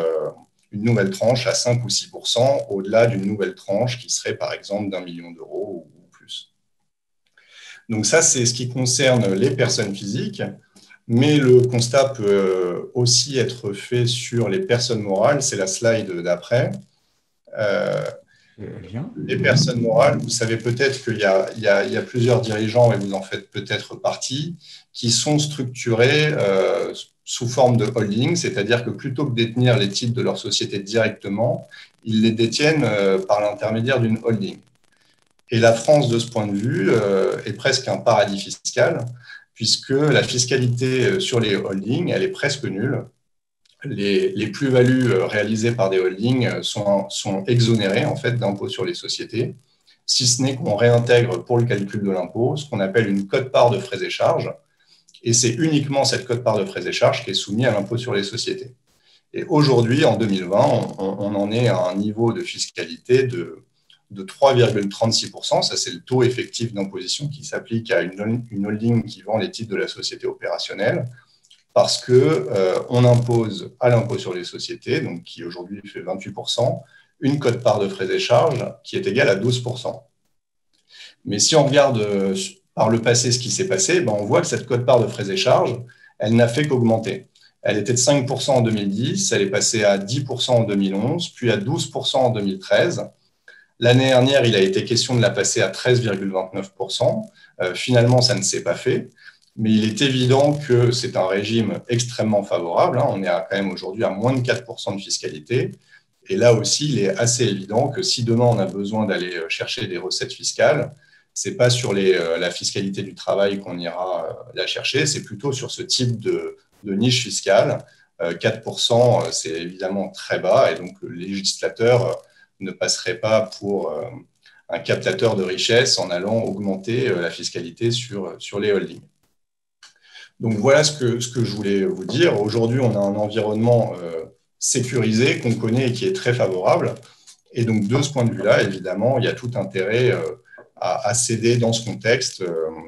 à 5 ou 6%, au-delà d'une nouvelle tranche qui serait, par exemple, d'1 million d'euros ou plus. Donc ça, c'est ce qui concerne les personnes physiques, mais le constat peut aussi être fait sur les personnes morales. C'est la slide d'après. Les personnes morales, vous savez peut-être qu'il y a plusieurs dirigeants, et vous en faites peut-être partie, qui sont structurés sous forme de holding, c'est-à-dire que plutôt que de détenir les titres de leur société directement, ils les détiennent par l'intermédiaire d'une holding. Et la France, de ce point de vue, est presque un paradis fiscal, puisque la fiscalité sur les holdings, elle est presque nulle. Les plus-values réalisées par des holdings sont exonérées en fait, d'impôt sur les sociétés, si ce n'est qu'on réintègre pour le calcul de l'impôt ce qu'on appelle une quote-part de frais et charges. Et c'est uniquement cette quote-part de frais et charges qui est soumise à l'impôt sur les sociétés. Et aujourd'hui, en 2020, on en est à un niveau de fiscalité de 3,36%. Ça, c'est le taux effectif d'imposition qui s'applique à une holding qui vend les titres de la société opérationnelle, parce qu'on impose à l'impôt sur les sociétés, donc qui aujourd'hui fait 28%, une quote-part de frais et charges qui est égale à 12%. Mais si on regarde par le passé ce qui s'est passé, on voit que cette quote-part de frais et charges, elle n'a fait qu'augmenter. Elle était de 5% en 2010, elle est passée à 10% en 2011, puis à 12% en 2013. L'année dernière, il a été question de la passer à 13,29%. Finalement, ça ne s'est pas fait. Mais il est évident que c'est un régime extrêmement favorable. On est quand même aujourd'hui à moins de 4% de fiscalité. Et là aussi, il est assez évident que si demain on a besoin d'aller chercher des recettes fiscales, ce n'est pas sur la fiscalité du travail qu'on ira la chercher, c'est plutôt sur ce type de niche fiscale. 4%, c'est évidemment très bas, et donc le législateur ne passerait pas pour un captateur de richesse en allant augmenter la fiscalité sur les holdings. Donc voilà ce que je voulais vous dire. Aujourd'hui, on a un environnement sécurisé qu'on connaît et qui est très favorable. Et donc de ce point de vue-là, évidemment, il y a tout intérêt à céder dans ce contexte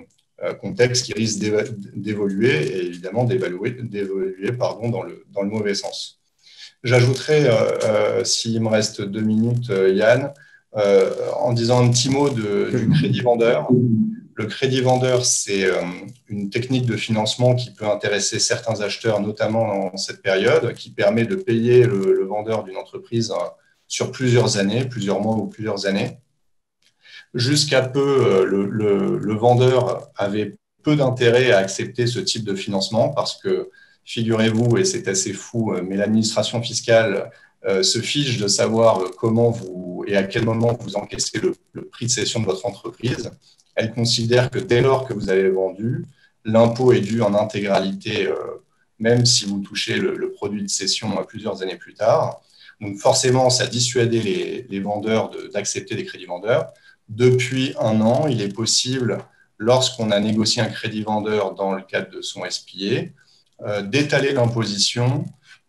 qui risque d'évoluer et évidemment d'évoluer dans le mauvais sens. J'ajouterai, s'il me reste 2 minutes, Yann, en disant un petit mot du crédit vendeur. Le crédit vendeur, c'est une technique de financement qui peut intéresser certains acheteurs, notamment dans cette période, qui permet de payer le vendeur d'une entreprise sur plusieurs années, plusieurs mois ou plusieurs années. Jusqu'à peu, le vendeur avait peu d'intérêt à accepter ce type de financement parce que, figurez-vous, et c'est assez fou, mais l'administration fiscale se fiche de savoir comment et à quel moment vous encaissez le prix de cession de votre entreprise. Elle considère que dès lors que vous avez vendu, l'impôt est dû en intégralité, même si vous touchez le produit de cession plusieurs années plus tard. Donc forcément, ça dissuadait les vendeurs d'accepter des crédits vendeurs. Depuis 1 an, il est possible, lorsqu'on a négocié un crédit vendeur dans le cadre de son SPA, d'étaler l'imposition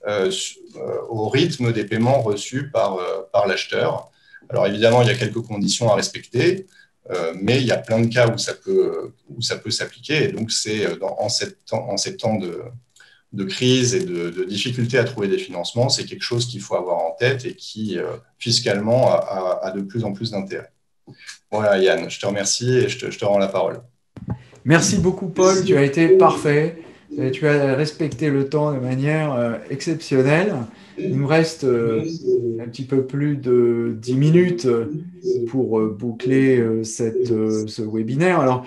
au rythme des paiements reçus par l'acheteur. Alors évidemment, il y a quelques conditions à respecter, mais il y a plein de cas où ça peut s'appliquer. Et donc, c'est en ces temps de crise et de difficulté à trouver des financements, c'est quelque chose qu'il faut avoir en tête et qui, fiscalement, a de plus en plus d'intérêt. Voilà, Yann, je te remercie et je te rends la parole. Merci beaucoup, Paul. Tu as été parfait. Et tu as respecté le temps de manière exceptionnelle. Il me reste un petit peu plus de 10 minutes pour boucler ce webinaire. Alors,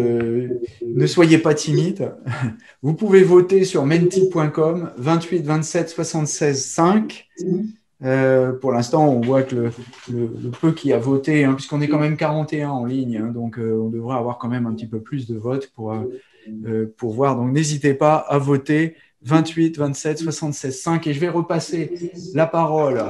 ne soyez pas timide. Vous pouvez voter sur menti.com 28 27 76 5. Pour l'instant, on voit que le peu qui a voté, puisqu'on est quand même 41 en ligne, donc on devrait avoir quand même un petit peu plus de votes pour voir. Donc, n'hésitez pas à voter 28, 27, 76, 5. Et je vais repasser la parole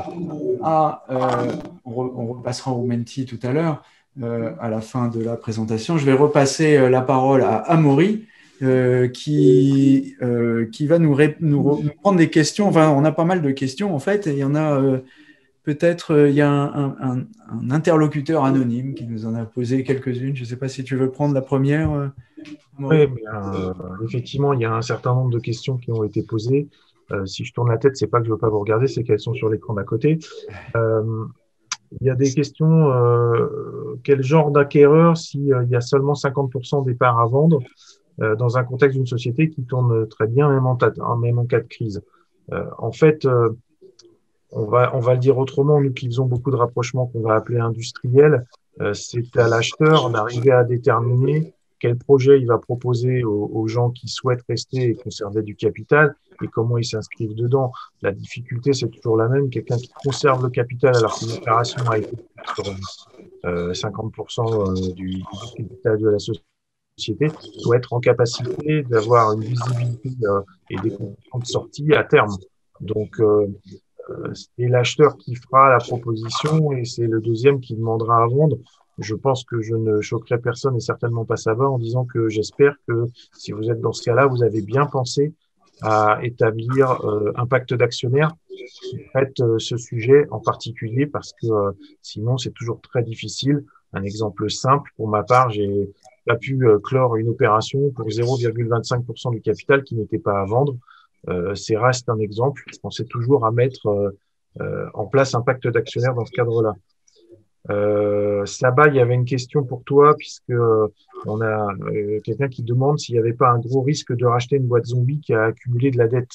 on repassera au Menti tout à l'heure, à la fin de la présentation. Je vais repasser la parole à Amaury, qui va nous prendre des questions. Enfin, on a pas mal de questions, en fait, et il y en a peut-être, il y a un interlocuteur anonyme qui nous en a posé quelques-unes. Je ne sais pas si tu veux prendre la première. Oui, effectivement, il y a un certain nombre de questions qui ont été posées. Si je tourne la tête, c'est pas que je veux pas vous regarder, c'est qu'elles sont sur l'écran d'à côté. Il y a des questions, quel genre d'acquéreur s'il y a seulement 50% des parts à vendre dans un contexte d'une société qui tourne très bien, même en cas de crise. En fait, on va le dire autrement, nous qui faisons beaucoup de rapprochements qu'on va appeler industriels, c'est à l'acheteur d'arriver à déterminer quel projet il va proposer aux gens qui souhaitent rester et conserver du capital et comment ils s'inscrivent dedans. La difficulté, c'est toujours la même. Quelqu'un qui conserve le capital alors que l'opération a été sur 50% du capital de la société doit être en capacité d'avoir une visibilité et des conditions de sortie à terme. Donc, c'est l'acheteur qui fera la proposition et c'est le deuxième qui demandera à vendre. Je pense que je ne choquerai personne et certainement pas Saba en disant que j'espère que si vous êtes dans ce cas-là, vous avez bien pensé à établir un pacte d'actionnaires qui traite ce sujet en particulier parce que sinon c'est toujours très difficile. Un exemple simple, pour ma part, j'ai pas pu clore une opération pour 0,25% du capital qui n'était pas à vendre. C'est reste un exemple. Je pensais toujours à mettre en place un pacte d'actionnaires dans ce cadre-là. Saba, il y avait une question pour toi, puisque on a quelqu'un qui demande s'il n'y avait pas un gros risque de racheter une boîte zombie qui a accumulé de la dette.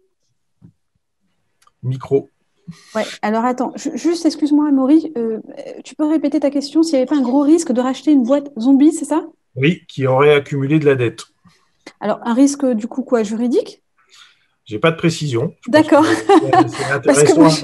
Micro. Ouais, alors attends, juste excuse-moi, Amaury, tu peux répéter ta question s'il n'y avait pas un gros risque de racheter une boîte zombie, c'est ça? Oui, qui aurait accumulé de la dette. Alors, un risque du coup quoi, juridique? J'ai pas de précision. Je pense D'accord. que c'est Parce que intéressant moi,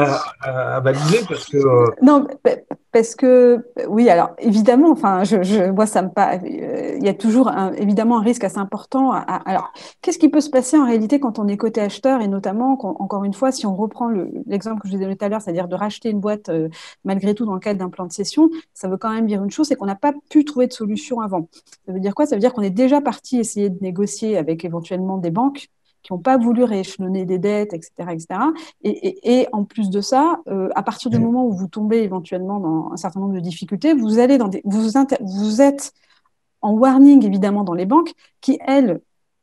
à baliser parce que non, parce que oui, alors évidemment, enfin, moi, ça me pas. Il y a toujours évidemment un risque assez important. Alors, qu'est-ce qui peut se passer en réalité quand on est côté acheteur et notamment, encore une fois, si on reprend l'exemple que je vous ai donné tout à l'heure, c'est-à-dire de racheter une boîte malgré tout dans le cadre d'un plan de cession, ça veut quand même dire une chose, c'est qu'on n'a pas pu trouver de solution avant. Ça veut dire quoi? Ça veut dire qu'on est déjà parti essayer de négocier avec éventuellement des banques qui n'ont pas voulu rééchelonner des dettes, etc., etc. Et en plus de ça, à partir du moment où vous tombez éventuellement dans un certain nombre de difficultés, vous allez vous êtes en warning évidemment dans les banques qui, elles,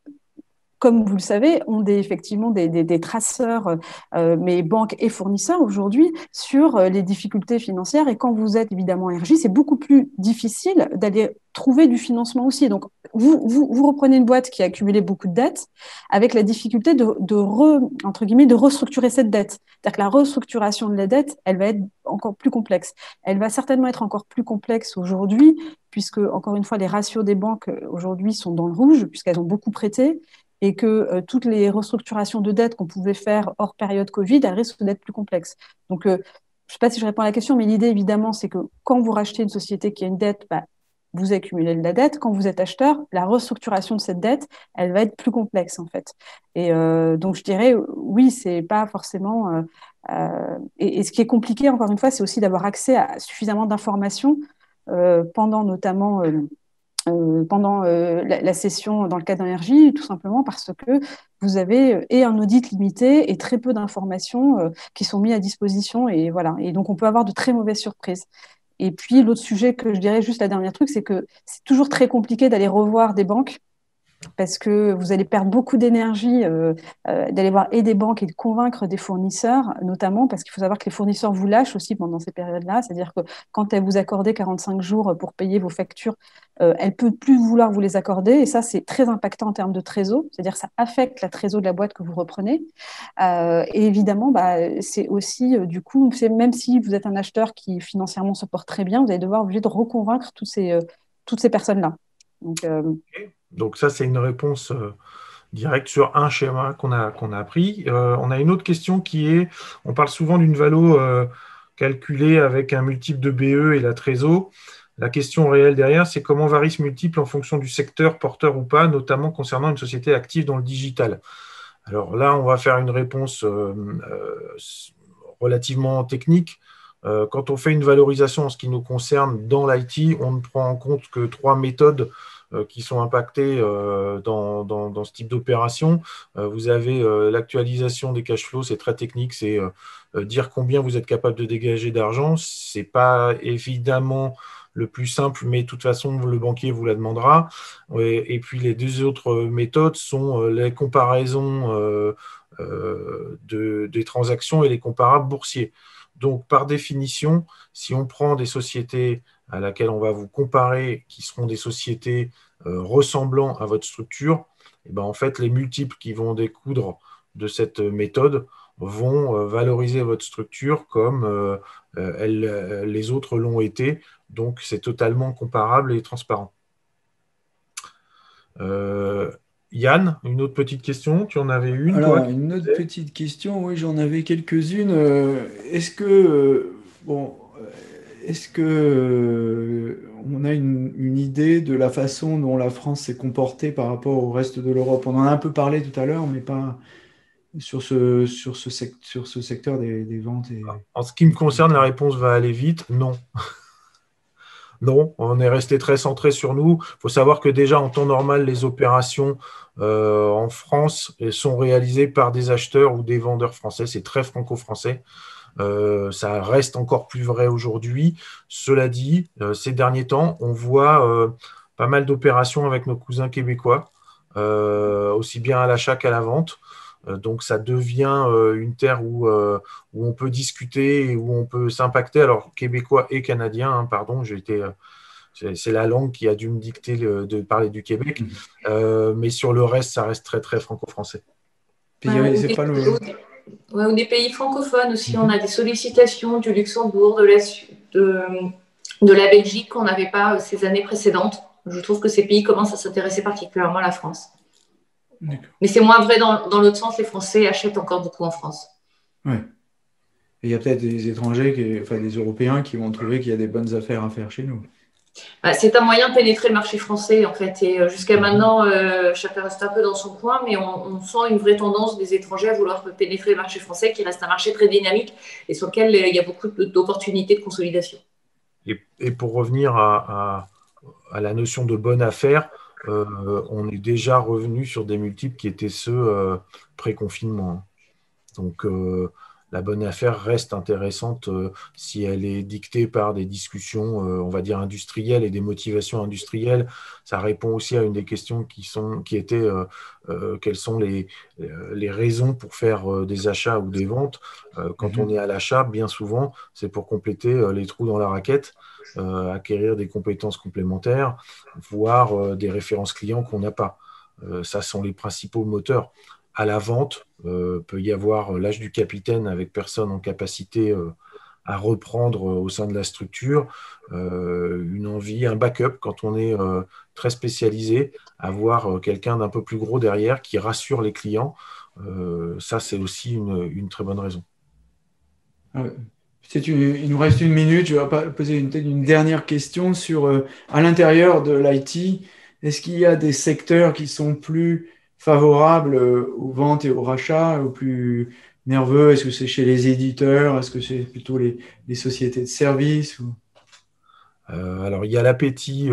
comme vous le savez, ont effectivement des traceurs, mais banques et fournisseurs aujourd'hui, sur les difficultés financières. Et quand vous êtes évidemment RJ, c'est beaucoup plus difficile d'aller trouver du financement aussi. Donc, vous reprenez une boîte qui a accumulé beaucoup de dettes avec la difficulté entre guillemets, de restructurer cette dette. C'est-à-dire que la restructuration de la dette, elle va être encore plus complexe. Elle va certainement être encore plus complexe aujourd'hui, puisque, encore une fois, les ratios des banques aujourd'hui sont dans le rouge, puisqu'elles ont beaucoup prêté et que toutes les restructurations de dettes qu'on pouvait faire hors période Covid, elles risquent d'être plus complexes. Donc, je ne sais pas si je réponds à la question, mais l'idée, évidemment, c'est que quand vous rachetez une société qui a une dette, bah, vous accumulez de la dette. Quand vous êtes acheteur, la restructuration de cette dette, elle va être plus complexe, en fait. Et donc, je dirais, oui, c'est pas forcément... et ce qui est compliqué, encore une fois, c'est aussi d'avoir accès à suffisamment d'informations pendant notamment... pendant la session dans le cas d'énergie, tout simplement parce que vous avez et un audit limité et très peu d'informations qui sont mises à disposition. Et voilà. Et donc, on peut avoir de très mauvaises surprises. Et puis, l'autre sujet que je dirais, juste la dernière truc, c'est que c'est toujours très compliqué d'aller revoir des banques parce que vous allez perdre beaucoup d'énergie d'aller voir et des banques et de convaincre des fournisseurs, notamment parce qu'il faut savoir que les fournisseurs vous lâchent aussi pendant ces périodes-là. C'est-à-dire que quand elles vous accordent 45 jours pour payer vos factures, elles ne peuvent plus vouloir vous les accorder. Et ça, c'est très impactant en termes de trésor. C'est-à-dire que ça affecte la trésor de la boîte que vous reprenez. Et évidemment, bah, c'est aussi, du coup, même si vous êtes un acheteur qui financièrement se porte très bien, vous allez devoir obligé de reconvaincre toutes ces personnes-là. Donc ça, c'est une réponse directe sur un schéma qu'on a appris. On a une autre question qui est, on parle souvent d'une valo calculée avec un multiple de BE et la trésor. La question réelle derrière, c'est comment varie ce multiple en fonction du secteur, porteur ou pas, notamment concernant une société active dans le digital. Alors là, on va faire une réponse relativement technique. Quand on fait une valorisation en ce qui nous concerne dans l'IT, on ne prend en compte que 3 méthodes qui sont impactées dans ce type d'opération. Vous avez l'actualisation des cash flows, c'est très technique, c'est dire combien vous êtes capable de dégager d'argent. Ce n'est pas évidemment le plus simple, mais de toute façon, le banquier vous la demandera. Et puis, les deux autres méthodes sont les comparaisons des transactions et les comparables boursiers. Donc, par définition, si on prend des sociétés à laquelle on va vous comparer, qui seront des sociétés ressemblant à votre structure, et ben en fait, les multiples qui vont découdre de cette méthode vont valoriser votre structure comme les autres l'ont été. Donc, c'est totalement comparable et transparent. Yann, une autre petite question. Tu en avais une, Alors, toi? une autre petite question, oui, j'en avais quelques-unes. Est-ce que on a une idée de la façon dont la France s'est comportée par rapport au reste de l'Europe? On en a un peu parlé tout à l'heure, mais pas sur ce secteur des ventes. En ce qui me concerne, la réponse va aller vite. Non. Non, on est resté très centré sur nous. Il faut savoir que déjà en temps normal, les opérations en France sont réalisées par des acheteurs ou des vendeurs français. C'est très franco-français. Ça reste encore plus vrai aujourd'hui. Cela dit, ces derniers temps, on voit pas mal d'opérations avec nos cousins québécois, aussi bien à l'achat qu'à la vente. Donc ça devient une terre où on peut discuter et où on peut s'impacter. Alors québécois et canadien, hein, pardon, c'est la langue qui a dû me dicter de parler du Québec. Mais sur le reste, ça reste très très franco-français. Ou des pays francophones aussi, on a des sollicitations du Luxembourg, de la Belgique qu'on n'avait pas ces années précédentes. Je trouve que ces pays commencent à s'intéresser particulièrement à la France. Mais c'est moins vrai dans l'autre sens, les Français achètent encore beaucoup en France. Ouais. Et il y a peut-être des étrangers, des Européens qui vont trouver qu'il y a des bonnes affaires à faire chez nous. C'est un moyen de pénétrer le marché français, en fait. Et jusqu'à maintenant, chacun reste un peu dans son coin, mais on sent une vraie tendance des étrangers à vouloir pénétrer le marché français, qui reste un marché très dynamique et sur lequel il y a beaucoup d'opportunités de consolidation. Et pour revenir à la notion de bonne affaire, on est déjà revenu sur des multiples qui étaient ceux pré-confinement. Donc, la bonne affaire reste intéressante si elle est dictée par des discussions, on va dire, industrielles et des motivations industrielles. Ça répond aussi à une des questions qui étaient quelles sont les raisons pour faire des achats ou des ventes. Quand on est à l'achat, bien souvent, c'est pour compléter les trous dans la raquette, acquérir des compétences complémentaires, voire des références clients qu'on n'a pas. Ça sont les principaux moteurs. À la vente, peut y avoir l'âge du capitaine avec personne en capacité à reprendre au sein de la structure, une envie, un backup quand on est très spécialisé, avoir quelqu'un d'un peu plus gros derrière qui rassure les clients. Ça, c'est aussi une très bonne raison. Il nous reste 1 minute, je vais poser une dernière question sur, à l'intérieur de l'IT, est-ce qu'il y a des secteurs qui sont plus favorables aux ventes et aux rachats, ou plus nerveux? Est-ce que c'est chez les éditeurs? Est-ce que c'est plutôt les sociétés de services Alors, il y a l'appétit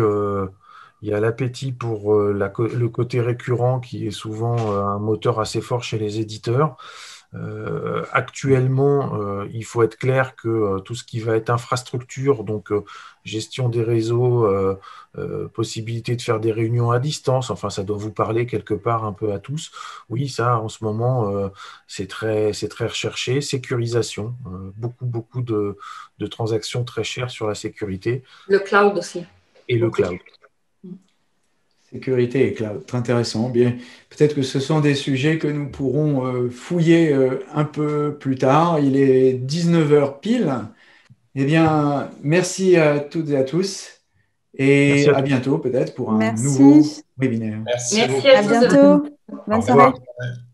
pour le côté récurrent qui est souvent un moteur assez fort chez les éditeurs. Actuellement, il faut être clair que tout ce qui va être infrastructure, donc gestion des réseaux, possibilité de faire des réunions à distance, enfin ça doit vous parler quelque part un peu à tous. Oui, ça en ce moment, c'est très recherché. Sécurisation, beaucoup de transactions très chères sur la sécurité. Le cloud aussi. Et le cloud. Sécurité et cloud, très intéressant. Bien, peut-être que ce sont des sujets que nous pourrons fouiller un peu plus tard. Il est 19h pile. Eh bien, merci à toutes et à tous. Et à bientôt peut-être pour un nouveau webinaire. Merci à bientôt. Bonne soirée.